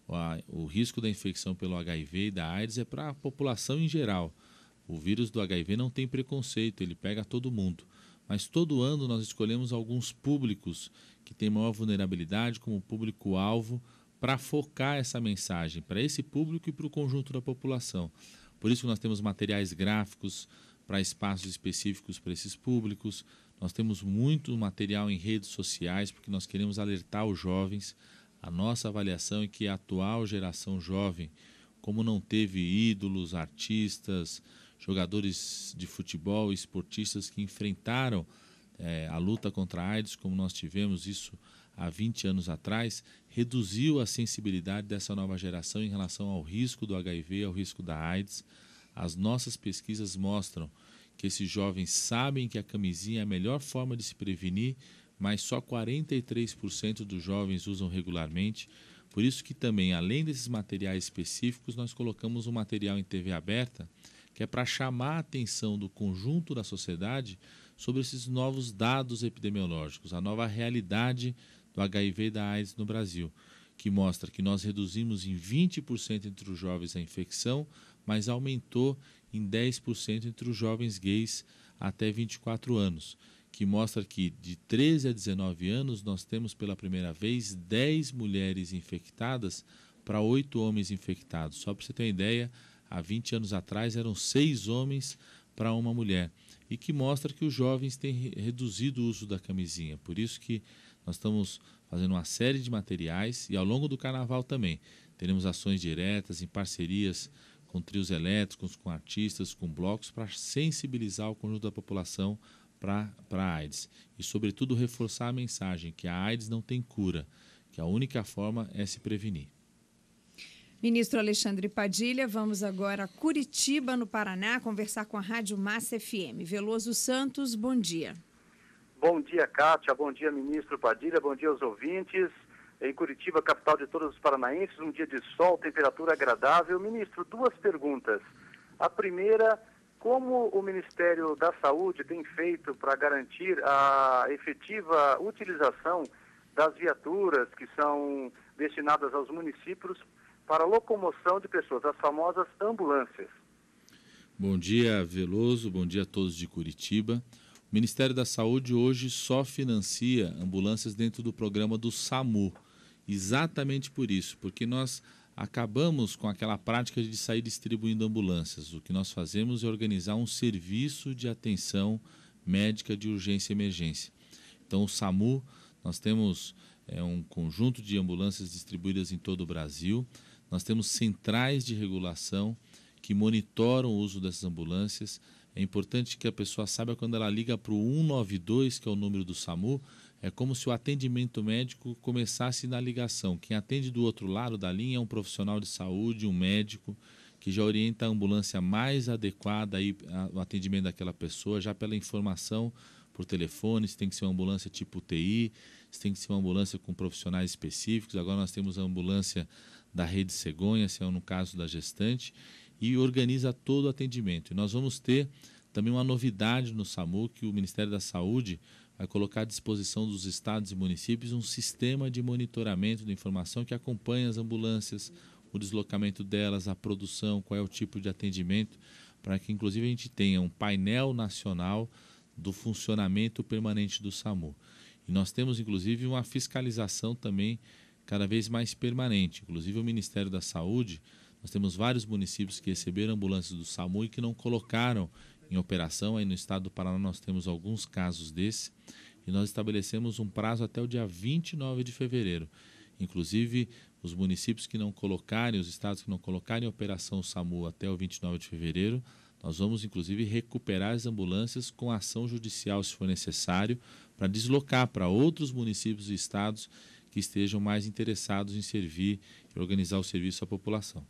O, o risco da infecção pelo H I V e da AIDS é para a população em geral. O vírus do H I V não tem preconceito, ele pega todo mundo. Mas todo ano nós escolhemos alguns públicos que têm maior vulnerabilidade como público-alvo para focar essa mensagem para esse público e para o conjunto da população. Por isso nós temos materiais gráficos para espaços específicos para esses públicos. Nós temos muito material em redes sociais porque nós queremos alertar os jovens. A nossa avaliação é que a atual geração jovem, como não teve ídolos, artistas, jogadores de futebol, esportistas que enfrentaram é, a luta contra a AIDS, como nós tivemos isso há vinte anos atrás, reduziu a sensibilidade dessa nova geração em relação ao risco do H I V e ao risco da AIDS. As nossas pesquisas mostram que esses jovens sabem que a camisinha é a melhor forma de se prevenir, mas só quarenta e três por cento dos jovens usam regularmente. Por isso que também, além desses materiais específicos, nós colocamos um material em T V aberta, que é para chamar a atenção do conjunto da sociedade sobre esses novos dados epidemiológicos, a nova realidade do H I V e da AIDS no Brasil, que mostra que nós reduzimos em vinte por cento entre os jovens a infecção, mas aumentou em dez por cento entre os jovens gays até vinte e quatro anos, que mostra que de treze a dezenove anos nós temos pela primeira vez dez mulheres infectadas para oito homens infectados. Só para você ter uma ideia, há vinte anos atrás eram seis homens para uma mulher, e que mostra que os jovens têm reduzido o uso da camisinha. Por isso que nós estamos fazendo uma série de materiais e ao longo do carnaval também teremos ações diretas em parcerias com trios elétricos, com artistas, com blocos, para sensibilizar o conjunto da população para a AIDS. E, sobretudo, reforçar a mensagem que a AIDS não tem cura, que a única forma é se prevenir. Ministro Alexandre Padilha, vamos agora a Curitiba, no Paraná, conversar com a Rádio Massa F M. Veloso Santos, bom dia. Bom dia, Kátia. Bom dia, ministro Padilha. Bom dia aos ouvintes. Em Curitiba, capital de todos os paranaenses, um dia de sol, temperatura agradável. Ministro, duas perguntas. A primeira, como o Ministério da Saúde tem feito para garantir a efetiva utilização das viaturas que são destinadas aos municípios para a locomoção de pessoas, as famosas ambulâncias? Bom dia, Veloso. Bom dia a todos de Curitiba. O Ministério da Saúde hoje só financia ambulâncias dentro do programa do SAMU. Exatamente por isso, porque nós acabamos com aquela prática de sair distribuindo ambulâncias. O que nós fazemos é organizar um serviço de atenção médica de urgência e emergência. Então, o SAMU, nós temos é, um conjunto de ambulâncias distribuídas em todo o Brasil. Nós temos centrais de regulação que monitoram o uso dessas ambulâncias. É importante que a pessoa saiba, quando ela liga para o um nove dois, que é o número do SAMU, é como se o atendimento médico começasse na ligação. Quem atende do outro lado da linha é um profissional de saúde, um médico, que já orienta a ambulância mais adequada ao atendimento daquela pessoa, já pela informação por telefone, se tem que ser uma ambulância tipo U T I, se tem que ser uma ambulância com profissionais específicos. Agora nós temos a ambulância da Rede Cegonha, se é no caso da gestante, e organiza todo o atendimento. E nós vamos ter também uma novidade no SAMU, que o Ministério da Saúde vai colocar à disposição dos estados e municípios um sistema de monitoramento de informação que acompanha as ambulâncias, o deslocamento delas, a produção, qual é o tipo de atendimento, para que inclusive a gente tenha um painel nacional do funcionamento permanente do SAMU. E nós temos inclusive uma fiscalização também cada vez mais permanente. Inclusive o Ministério da Saúde, nós temos vários municípios que receberam ambulâncias do SAMU e que não colocaram em operação. Aí no estado do Paraná nós temos alguns casos desse, e nós estabelecemos um prazo até o dia vinte e nove de fevereiro. Inclusive, os municípios que não colocarem, os estados que não colocarem a Operação SAMU até o vinte e nove de fevereiro, nós vamos, inclusive, recuperar as ambulâncias com ação judicial, se for necessário, para deslocar para outros municípios e estados que estejam mais interessados em servir e organizar o serviço à população.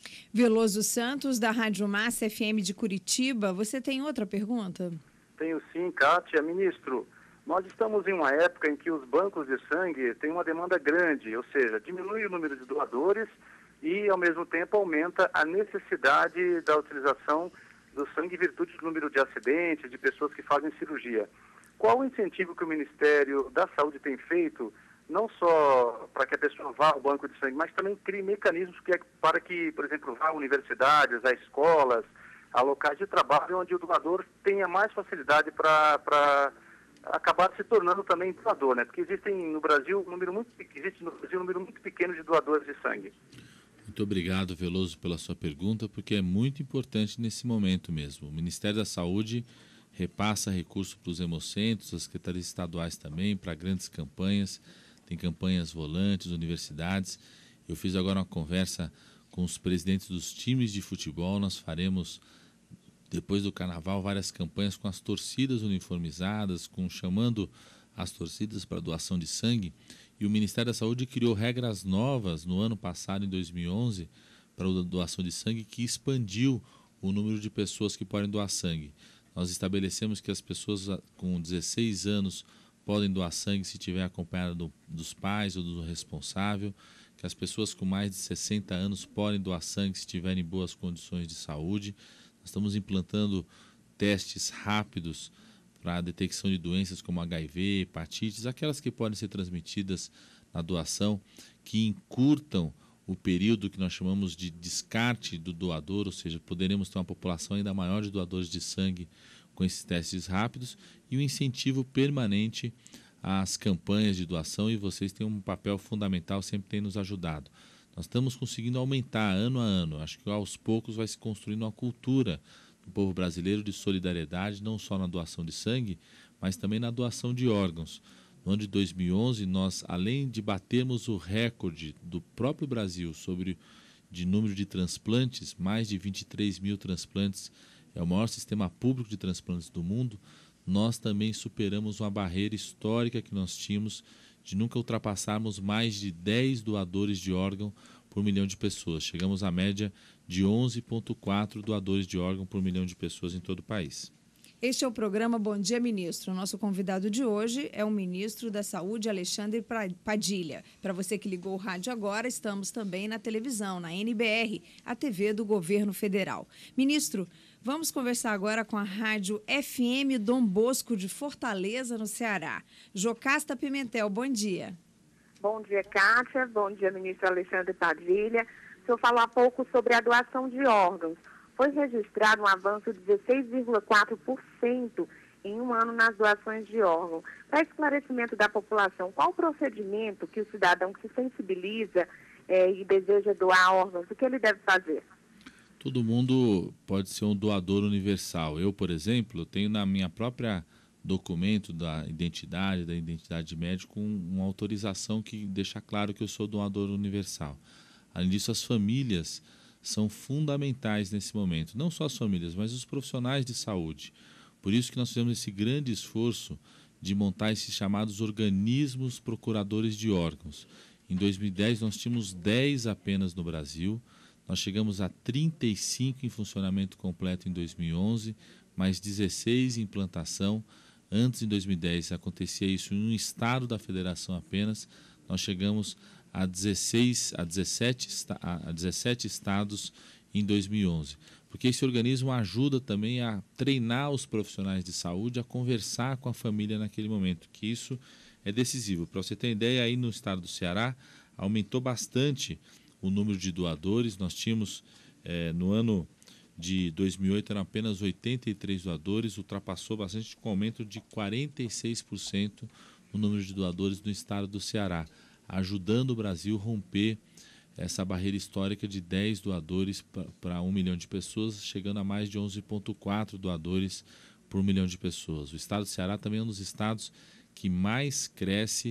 Veloso Santos, da Rádio Massa F M de Curitiba, você tem outra pergunta? Tenho sim, Kátia. Ministro, nós estamos em uma época em que os bancos de sangue têm uma demanda grande, ou seja, diminui o número de doadores e, ao mesmo tempo, aumenta a necessidade da utilização do sangue em virtude do número de acidentes, de pessoas que fazem cirurgia. Qual o incentivo que o Ministério da Saúde tem feito, não só para que a pessoa vá ao banco de sangue, mas também crie mecanismos que é para que, por exemplo, vá a universidades, a escolas, a locais de trabalho, onde o doador tenha mais facilidade para acabar se tornando também doador, né? Porque existem no Brasil um número muito, existe no Brasil um número muito pequeno de doadores de sangue. Muito obrigado, Veloso, pela sua pergunta, porque é muito importante nesse momento mesmo. O Ministério da Saúde repassa recursos para os hemocentros, as secretarias estaduais também, para grandes campanhas. Tem campanhas volantes, universidades. Eu fiz agora uma conversa com os presidentes dos times de futebol. Nós faremos, depois do carnaval, várias campanhas com as torcidas uniformizadas, com chamando as torcidas para doação de sangue. E o Ministério da Saúde criou regras novas no ano passado, em dois mil e onze, para a doação de sangue, que expandiu o número de pessoas que podem doar sangue. Nós estabelecemos que as pessoas com dezesseis anos podem doar sangue se estiver acompanhado do, dos pais ou do responsável, que as pessoas com mais de sessenta anos podem doar sangue se estiverem em boas condições de saúde. Nós estamos implantando testes rápidos para a detecção de doenças como H I V, hepatites, aquelas que podem ser transmitidas na doação, que encurtam o período que nós chamamos de descarte do doador, ou seja, poderemos ter uma população ainda maior de doadores de sangue com esses testes rápidos, e o incentivo permanente às campanhas de doação, e vocês têm um papel fundamental, sempre têm nos ajudado. Nós estamos conseguindo aumentar ano a ano, acho que aos poucos vai se construindo uma cultura do povo brasileiro de solidariedade, não só na doação de sangue, mas também na doação de órgãos. No ano de dois mil e onze, nós, além de batermos o recorde do próprio Brasil sobre de número de transplantes, mais de vinte e três mil transplantes, é o maior sistema público de transplantes do mundo, nós também superamos uma barreira histórica que nós tínhamos de nunca ultrapassarmos mais de dez doadores de órgão por milhão de pessoas. Chegamos à média de onze vírgula quatro doadores de órgão por milhão de pessoas em todo o país. Este é o programa Bom Dia, Ministro. O nosso convidado de hoje é o ministro da Saúde, Alexandre Padilha. Para você que ligou o rádio agora, estamos também na televisão, na N B R, a T V do Governo Federal. Ministro, vamos conversar agora com a rádio F M Dom Bosco de Fortaleza, no Ceará. Jocasta Pimentel, bom dia. Bom dia, Kátia. Bom dia, ministro Alexandre Padilha. O senhor falou há pouco sobre a doação de órgãos. Foi registrado um avanço de dezesseis vírgula quatro por cento em um ano nas doações de órgãos. Para esclarecimento da população, qual o procedimento que o cidadão que se sensibiliza eh, e deseja doar órgãos, o que ele deve fazer? Todo mundo pode ser um doador universal. Eu, por exemplo, tenho na minha própria documento da identidade, da identidade de médico, um, uma autorização que deixa claro que eu sou doador universal. Além disso, as famílias são fundamentais nesse momento. Não só as famílias, mas os profissionais de saúde. Por isso que nós fizemos esse grande esforço de montar esses chamados organismos procuradores de órgãos. Em dois mil e dez, nós tínhamos dez apenas no Brasil. Nós chegamos a trinta e cinco em funcionamento completo em dois mil e onze, mais dezesseis em implantação. Antes, em dois mil e dez, acontecia isso em um estado da federação apenas. Nós chegamos a dezesseis, a dezessete, a dezessete estados em dois mil e onze. Porque esse organismo ajuda também a treinar os profissionais de saúde a conversar com a família naquele momento, que isso é decisivo. Para você ter ideia, aí no estado do Ceará, aumentou bastante o número de doadores. Nós tínhamos, eh, no ano de dois mil e oito, eram apenas oitenta e três doadores, ultrapassou bastante, com aumento de quarenta e seis por cento o número de doadores no estado do Ceará, ajudando o Brasil a romper essa barreira histórica de dez doadores para um milhão de pessoas, chegando a mais de onze vírgula quatro doadores por milhão de pessoas. O estado do Ceará também é um dos estados que mais cresce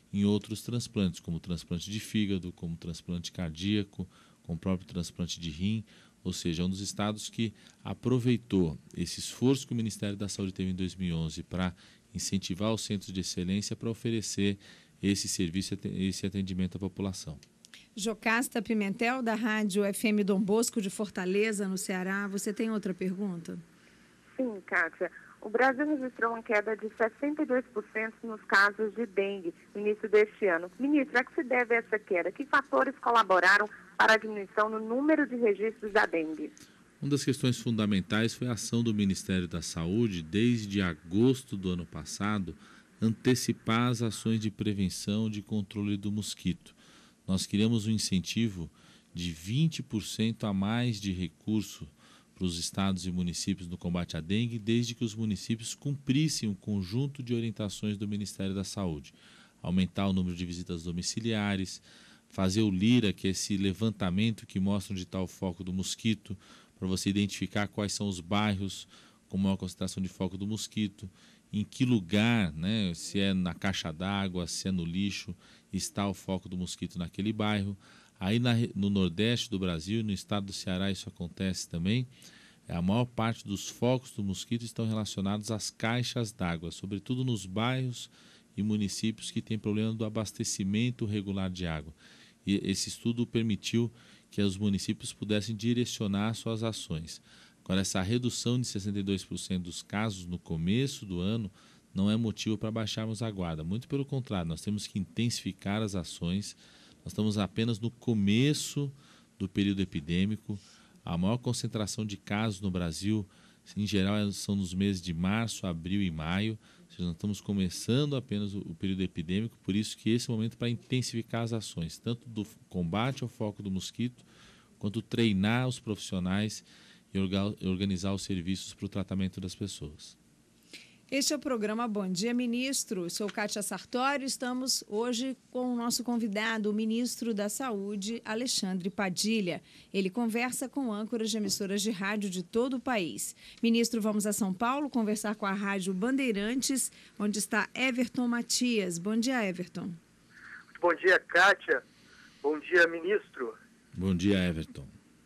em outros transplantes, como transplante de fígado, como transplante cardíaco, como o próprio transplante de rim. Ou seja, é um dos estados que aproveitou esse esforço que o Ministério da Saúde teve em dois mil e onze para incentivar os centros de excelência para oferecer esse serviço, esse atendimento à população. Jocasta Pimentel, da Rádio F M Dom Bosco de Fortaleza, no Ceará. Você tem outra pergunta? Sim, Kátia. O Brasil registrou uma queda de sessenta e dois por cento nos casos de dengue no início deste ano. Ministro, a que se deve essa queda? Que fatores colaboraram para a diminuição no número de registros da dengue? Uma das questões fundamentais foi a ação do Ministério da Saúde, desde agosto do ano passado, antecipar as ações de prevenção e de controle do mosquito. Nós queríamos um incentivo de vinte por cento a mais de recurso para os estados e municípios no combate à dengue, desde que os municípios cumprissem um conjunto de orientações do Ministério da Saúde. Aumentar o número de visitas domiciliares, fazer o LIRA, que é esse levantamento que mostra onde está o foco do mosquito, para você identificar quais são os bairros com maior concentração de foco do mosquito, em que lugar, né, se é na caixa d'água, se é no lixo, está o foco do mosquito naquele bairro. Aí na, no Nordeste do Brasil, no estado do Ceará, isso acontece também. A maior parte dos focos do mosquito estão relacionados às caixas d'água, sobretudo nos bairros e municípios que têm problema do abastecimento regular de água. E esse estudo permitiu que os municípios pudessem direcionar suas ações. Agora, essa redução de sessenta e dois por cento dos casos no começo do ano não é motivo para baixarmos a guarda. Muito pelo contrário, nós temos que intensificar as ações. Nós estamos apenas no começo do período epidêmico. A maior concentração de casos no Brasil, em geral, são nos meses de março, abril e maio. Ou seja, nós estamos começando apenas o período epidêmico, por isso que esse é o momento para intensificar as ações, tanto do combate ao foco do mosquito, quanto treinar os profissionais e organizar os serviços para o tratamento das pessoas. Este é o programa Bom Dia, Ministro. Sou Kátia Sartório. Estamos hoje com o nosso convidado, o ministro da Saúde, Alexandre Padilha. Ele conversa com âncoras de emissoras de rádio de todo o país. Ministro, vamos a São Paulo conversar com a Rádio Bandeirantes, onde está Everton Matias. Bom dia, Everton. Bom dia, Kátia. Bom dia, ministro. Bom dia, Everton.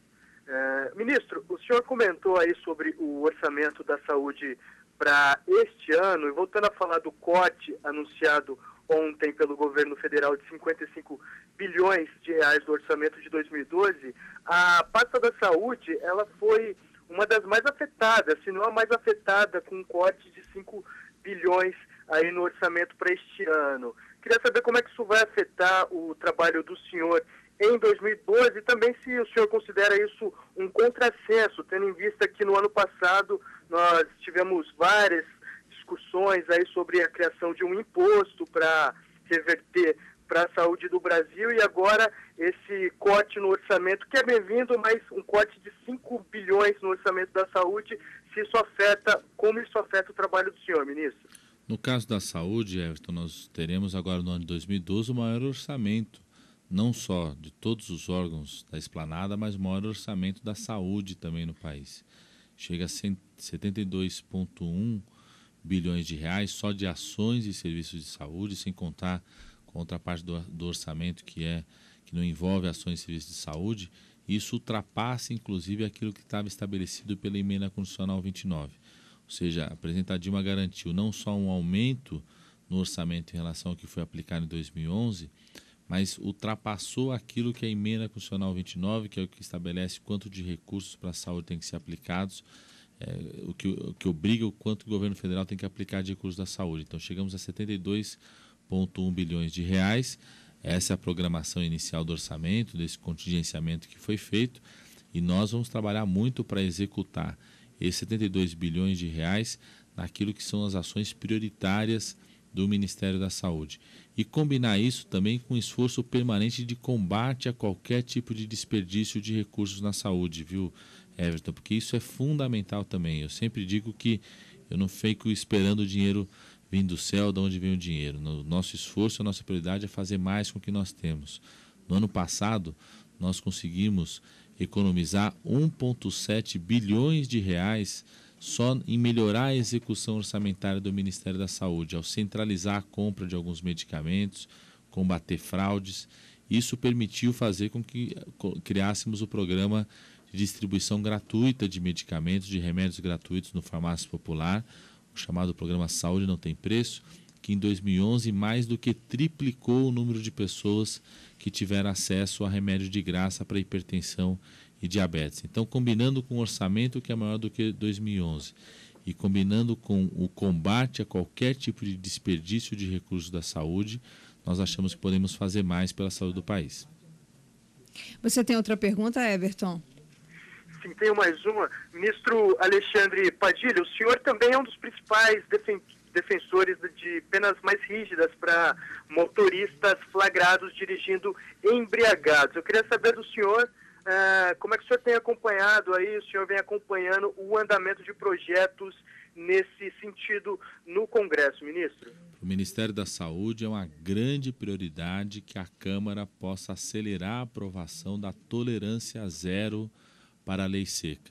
É, ministro, o senhor comentou aí sobre o orçamento da saúde para este ano, e voltando a falar do corte anunciado ontem pelo governo federal de cinquenta e cinco bilhões de reais do orçamento de dois mil e doze, a pasta da saúde ela foi uma das mais afetadas, se não a mais afetada, com um corte de cinco bilhões aí no orçamento para este ano. Queria saber como é que isso vai afetar o trabalho do senhor em dois mil e doze e também se o senhor considera isso um contrassenso, tendo em vista que no ano passado nós tivemos várias discussões aí sobre a criação de um imposto para reverter para a saúde do Brasil e agora esse corte no orçamento, que é bem-vindo, mas um corte de cinco bilhões no orçamento da saúde, se isso afeta, como isso afeta o trabalho do senhor, ministro? No caso da saúde, Everton, nós teremos agora no ano de dois mil e doze o maior orçamento, não só de todos os órgãos da esplanada, mas o maior orçamento da saúde também no país. Chega a setenta e dois vírgula um bilhões de reais só de ações e serviços de saúde, sem contar com outra parte do, do orçamento que, é, que não envolve ações e serviços de saúde. Isso ultrapassa, inclusive, aquilo que estava estabelecido pela Emenda Constitucional vinte e nove. Ou seja, a presidenta Dilma garantiu não só um aumento no orçamento em relação ao que foi aplicado em dois mil e onze, mas ultrapassou aquilo que a Emenda Constitucional vinte e nove, que é o que estabelece quanto de recursos para a saúde tem que ser aplicados, é, o, que, o que obriga o quanto o governo federal tem que aplicar de recursos da saúde. Então, chegamos a setenta e dois vírgula um bilhões de reais. Essa é a programação inicial do orçamento, desse contingenciamento que foi feito, e nós vamos trabalhar muito para executar esses setenta e dois bilhões de reais naquilo que são as ações prioritárias do Ministério da Saúde. E combinar isso também com um esforço permanente de combate a qualquer tipo de desperdício de recursos na saúde, viu, Everton? Porque isso é fundamental também. Eu sempre digo que eu não fico esperando o dinheiro vir do céu, de onde vem o dinheiro. No nosso esforço, a nossa prioridade é fazer mais com o que nós temos. No ano passado, nós conseguimos economizar um vírgula sete bilhões de reais só em melhorar a execução orçamentária do Ministério da Saúde, ao centralizar a compra de alguns medicamentos, combater fraudes. Isso permitiu fazer com que criássemos o programa de distribuição gratuita de medicamentos, de remédios gratuitos no Farmácia Popular, o chamado programa Saúde Não Tem Preço, que em dois mil e onze mais do que triplicou o número de pessoas que tiveram acesso a remédio de graça para hipertensão e diabetes. Então, combinando com um orçamento que é maior do que dois mil e onze e combinando com o combate a qualquer tipo de desperdício de recursos da saúde, nós achamos que podemos fazer mais pela saúde do país. Você tem outra pergunta, Everton? Sim, tenho mais uma. Ministro Alexandre Padilha, o senhor também é um dos principais defensores defensores de penas mais rígidas para motoristas flagrados dirigindo embriagados. Eu queria saber do senhor uh, como é que o senhor tem acompanhado aí, o senhor vem acompanhando o andamento de projetos nesse sentido no Congresso, ministro? O Ministério da Saúde é uma grande prioridade que a Câmara possa acelerar a aprovação da tolerância zero para a lei seca.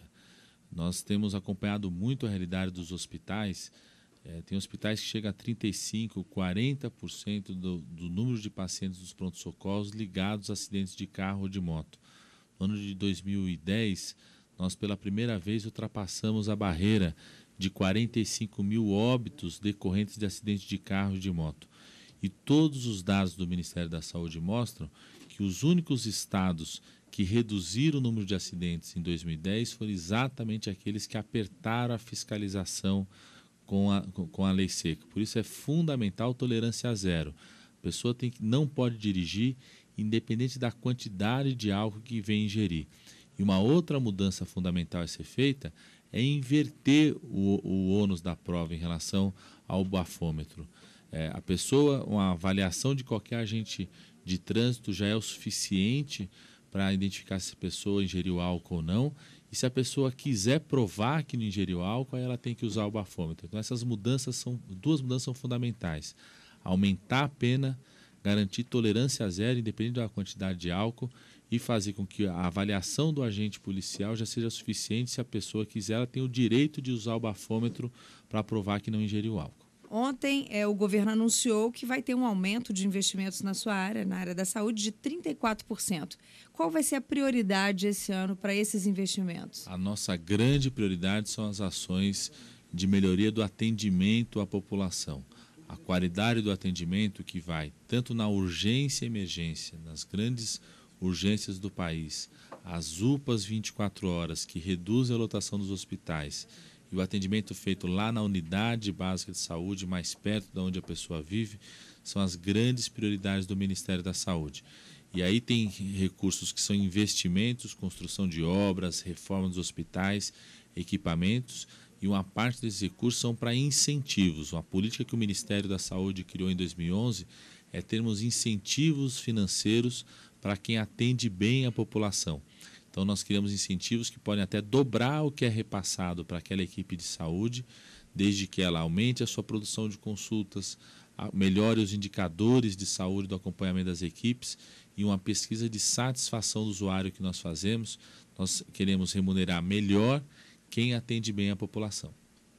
Nós temos acompanhado muito a realidade dos hospitais. É, tem hospitais que chegam a trinta e cinco por cento, quarenta por cento do, do número de pacientes dos pronto-socorros ligados a acidentes de carro ou de moto. No ano de dois mil e dez, nós pela primeira vez ultrapassamos a barreira de quarenta e cinco mil óbitos decorrentes de acidentes de carro e de moto. E todos os dados do Ministério da Saúde mostram que os únicos estados que reduziram o número de acidentes em dois mil e dez foram exatamente aqueles que apertaram a fiscalização Com a, com a lei seca. Por isso é fundamental tolerância zero. A pessoa tem que, não pode dirigir independente da quantidade de álcool que vem ingerir. E uma outra mudança fundamental a ser feita é inverter o, o ônus da prova em relação ao bafômetro. É, a pessoa, uma avaliação de qualquer agente de trânsito já é o suficiente para identificar se a pessoa ingeriu álcool ou não. E se a pessoa quiser provar que não ingeriu álcool, aí ela tem que usar o bafômetro. Então essas mudanças são, duas mudanças são fundamentais. Aumentar a pena, garantir tolerância zero, independente da quantidade de álcool, e fazer com que a avaliação do agente policial já seja suficiente. Se a pessoa quiser, ela tem o direito de usar o bafômetro para provar que não ingeriu álcool. Ontem, é, o governo anunciou que vai ter um aumento de investimentos na sua área, na área da saúde, de trinta e quatro por cento. Qual vai ser a prioridade esse ano para esses investimentos? A nossa grande prioridade são as ações de melhoria do atendimento à população. A qualidade do atendimento que vai tanto na urgência e emergência, nas grandes urgências do país, as U P As vinte e quatro horas, que reduzem a lotação dos hospitais, e o atendimento feito lá na unidade básica de saúde, mais perto de onde a pessoa vive, são as grandes prioridades do Ministério da Saúde. E aí tem recursos que são investimentos, construção de obras, reforma dos hospitais, equipamentos, e uma parte desses recursos são para incentivos. Uma política que o Ministério da Saúde criou em dois mil e onze é termos incentivos financeiros para quem atende bem a população. Então, nós criamos incentivos que podem até dobrar o que é repassado para aquela equipe de saúde, desde que ela aumente a sua produção de consultas, melhore os indicadores de saúde do acompanhamento das equipes e uma pesquisa de satisfação do usuário que nós fazemos. Nós queremos remunerar melhor quem atende bem a população.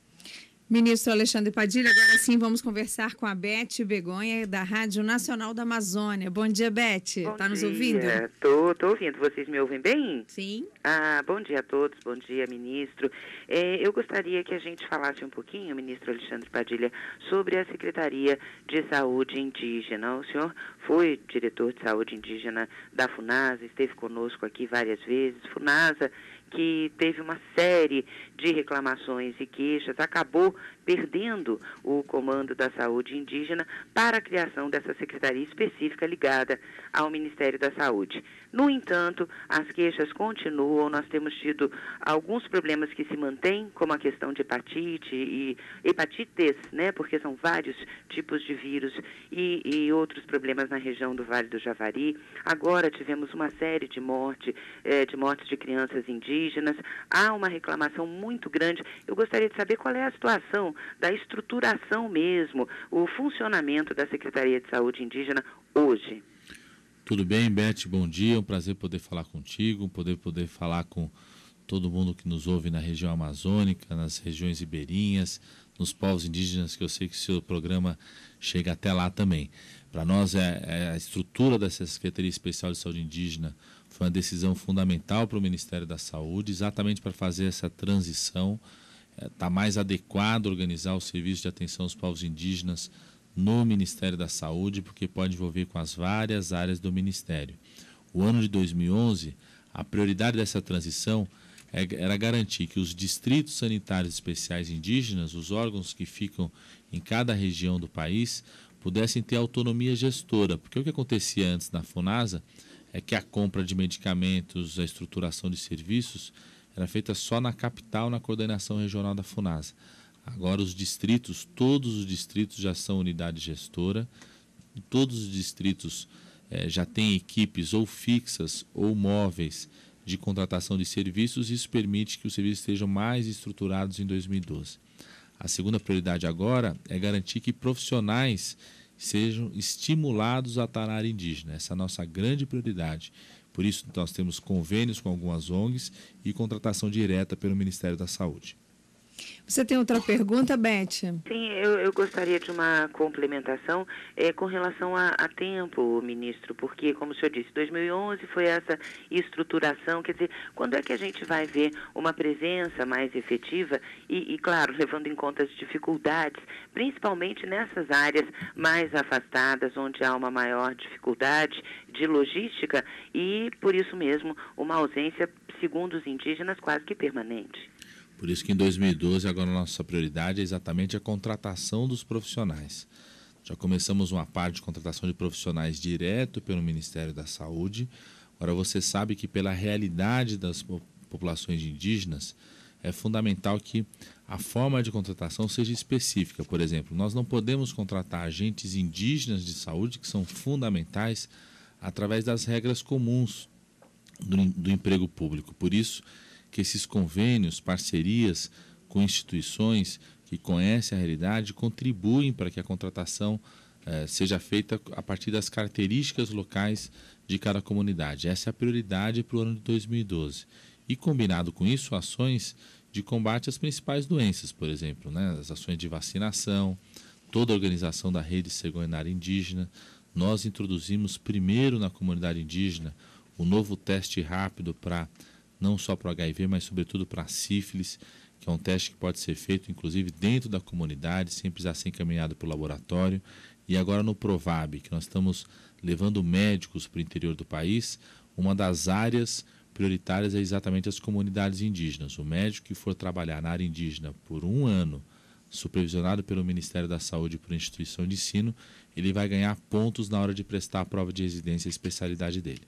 Ministro Alexandre Padilha, agora sim vamos conversar com a Beth Begonha, da Rádio Nacional da Amazônia. Bom dia, Beth. Está nos ouvindo? Estou ouvindo. Vocês me ouvem bem? Sim. Ah, bom dia a todos. Bom dia, ministro. É, eu gostaria que a gente falasse um pouquinho, ministro Alexandre Padilha, sobre a Secretaria de Saúde Indígena. O senhor foi diretor de saúde indígena da FUNASA, esteve conosco aqui várias vezes. FUNASA, que teve uma série de reclamações e queixas, acabou perdendo o comando da saúde indígena para a criação dessa secretaria específica ligada ao Ministério da Saúde. No entanto, as queixas continuam, nós temos tido alguns problemas que se mantêm, como a questão de hepatite e hepatites, né, porque são vários tipos de vírus, e, e outros problemas na região do Vale do Javari. Agora tivemos uma série de, morte, eh, de mortes de crianças indígenas, há uma reclamação muito grande. Eu gostaria de saber qual é a situação da estruturação mesmo, o funcionamento da Secretaria de Saúde Indígena hoje. Tudo bem, Beth? Bom dia. É um prazer poder falar contigo, poder poder falar com todo mundo que nos ouve na região amazônica, nas regiões ribeirinhas, nos povos indígenas, que eu sei que o seu programa chega até lá também. Para nós, é, é a estrutura dessa Secretaria Especial de Saúde Indígena foi uma decisão fundamental para o Ministério da Saúde, exatamente para fazer essa transição. Está é, mais adequado organizar o serviço de atenção aos povos indígenas no Ministério da Saúde, porque pode envolver com as várias áreas do Ministério. O ano de dois mil e onze, a prioridade dessa transição era garantir que os distritos sanitários especiais indígenas, os órgãos que ficam em cada região do país, pudessem ter autonomia gestora, porque o que acontecia antes na FUNASA é que a compra de medicamentos, a estruturação de serviços, era feita só na capital, na coordenação regional da FUNASA. Agora os distritos, todos os distritos já são unidade gestora, todos os distritos eh, já têm equipes ou fixas ou móveis de contratação de serviços, e isso permite que os serviços estejam mais estruturados em dois mil e doze. A segunda prioridade agora é garantir que profissionais sejam estimulados a estar na área indígena. Essa é a nossa grande prioridade. Por isso, nós temos convênios com algumas O N Gs e contratação direta pelo Ministério da Saúde. Você tem outra pergunta, Beth? Sim, eu, eu gostaria de uma complementação é, com relação a, a tempo, ministro, porque, como o senhor disse, dois mil e onze foi essa estruturação, quer dizer, quando é que a gente vai ver uma presença mais efetiva e, e, claro, levando em conta as dificuldades, principalmente nessas áreas mais afastadas, onde há uma maior dificuldade de logística e, por isso mesmo, uma ausência, segundo os indígenas, quase que permanente. Por isso que em dois mil e doze, agora a nossa prioridade é exatamente a contratação dos profissionais. Já começamos uma parte de contratação de profissionais direto pelo Ministério da Saúde. Agora você sabe que pela realidade das populações indígenas, é fundamental que a forma de contratação seja específica. Por exemplo, nós não podemos contratar agentes indígenas de saúde, que são fundamentais, através das regras comuns do, do emprego público. Por isso que esses convênios, parcerias com instituições que conhecem a realidade, contribuem para que a contratação eh, seja feita a partir das características locais de cada comunidade. Essa é a prioridade para o ano de dois mil e doze. E combinado com isso, ações de combate às principais doenças, por exemplo, né? As ações de vacinação, toda a organização da rede cegonhária indígena. Nós introduzimos primeiro na comunidade indígena o novo teste rápido para não só para o H I V, mas sobretudo para a sífilis, que é um teste que pode ser feito, inclusive, dentro da comunidade, sem precisar ser encaminhado para o laboratório. E agora no Provab, que nós estamos levando médicos para o interior do país, uma das áreas prioritárias é exatamente as comunidades indígenas. O médico que for trabalhar na área indígena por um ano, supervisionado pelo Ministério da Saúde por instituição de ensino, ele vai ganhar pontos na hora de prestar a prova de residência e especialidade dele.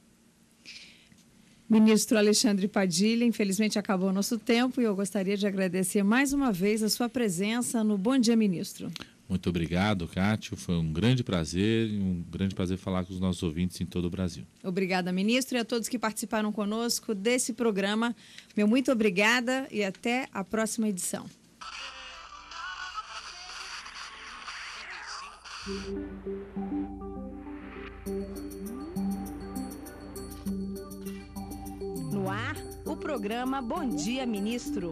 Ministro Alexandre Padilha, infelizmente acabou o nosso tempo e eu gostaria de agradecer mais uma vez a sua presença no Bom Dia, Ministro. Muito obrigado, Cátio. Foi um grande prazer e um grande prazer falar com os nossos ouvintes em todo o Brasil. Obrigada, ministro, e a todos que participaram conosco desse programa. Meu muito obrigada e até a próxima edição. No ar, o programa Bom Dia, Ministro.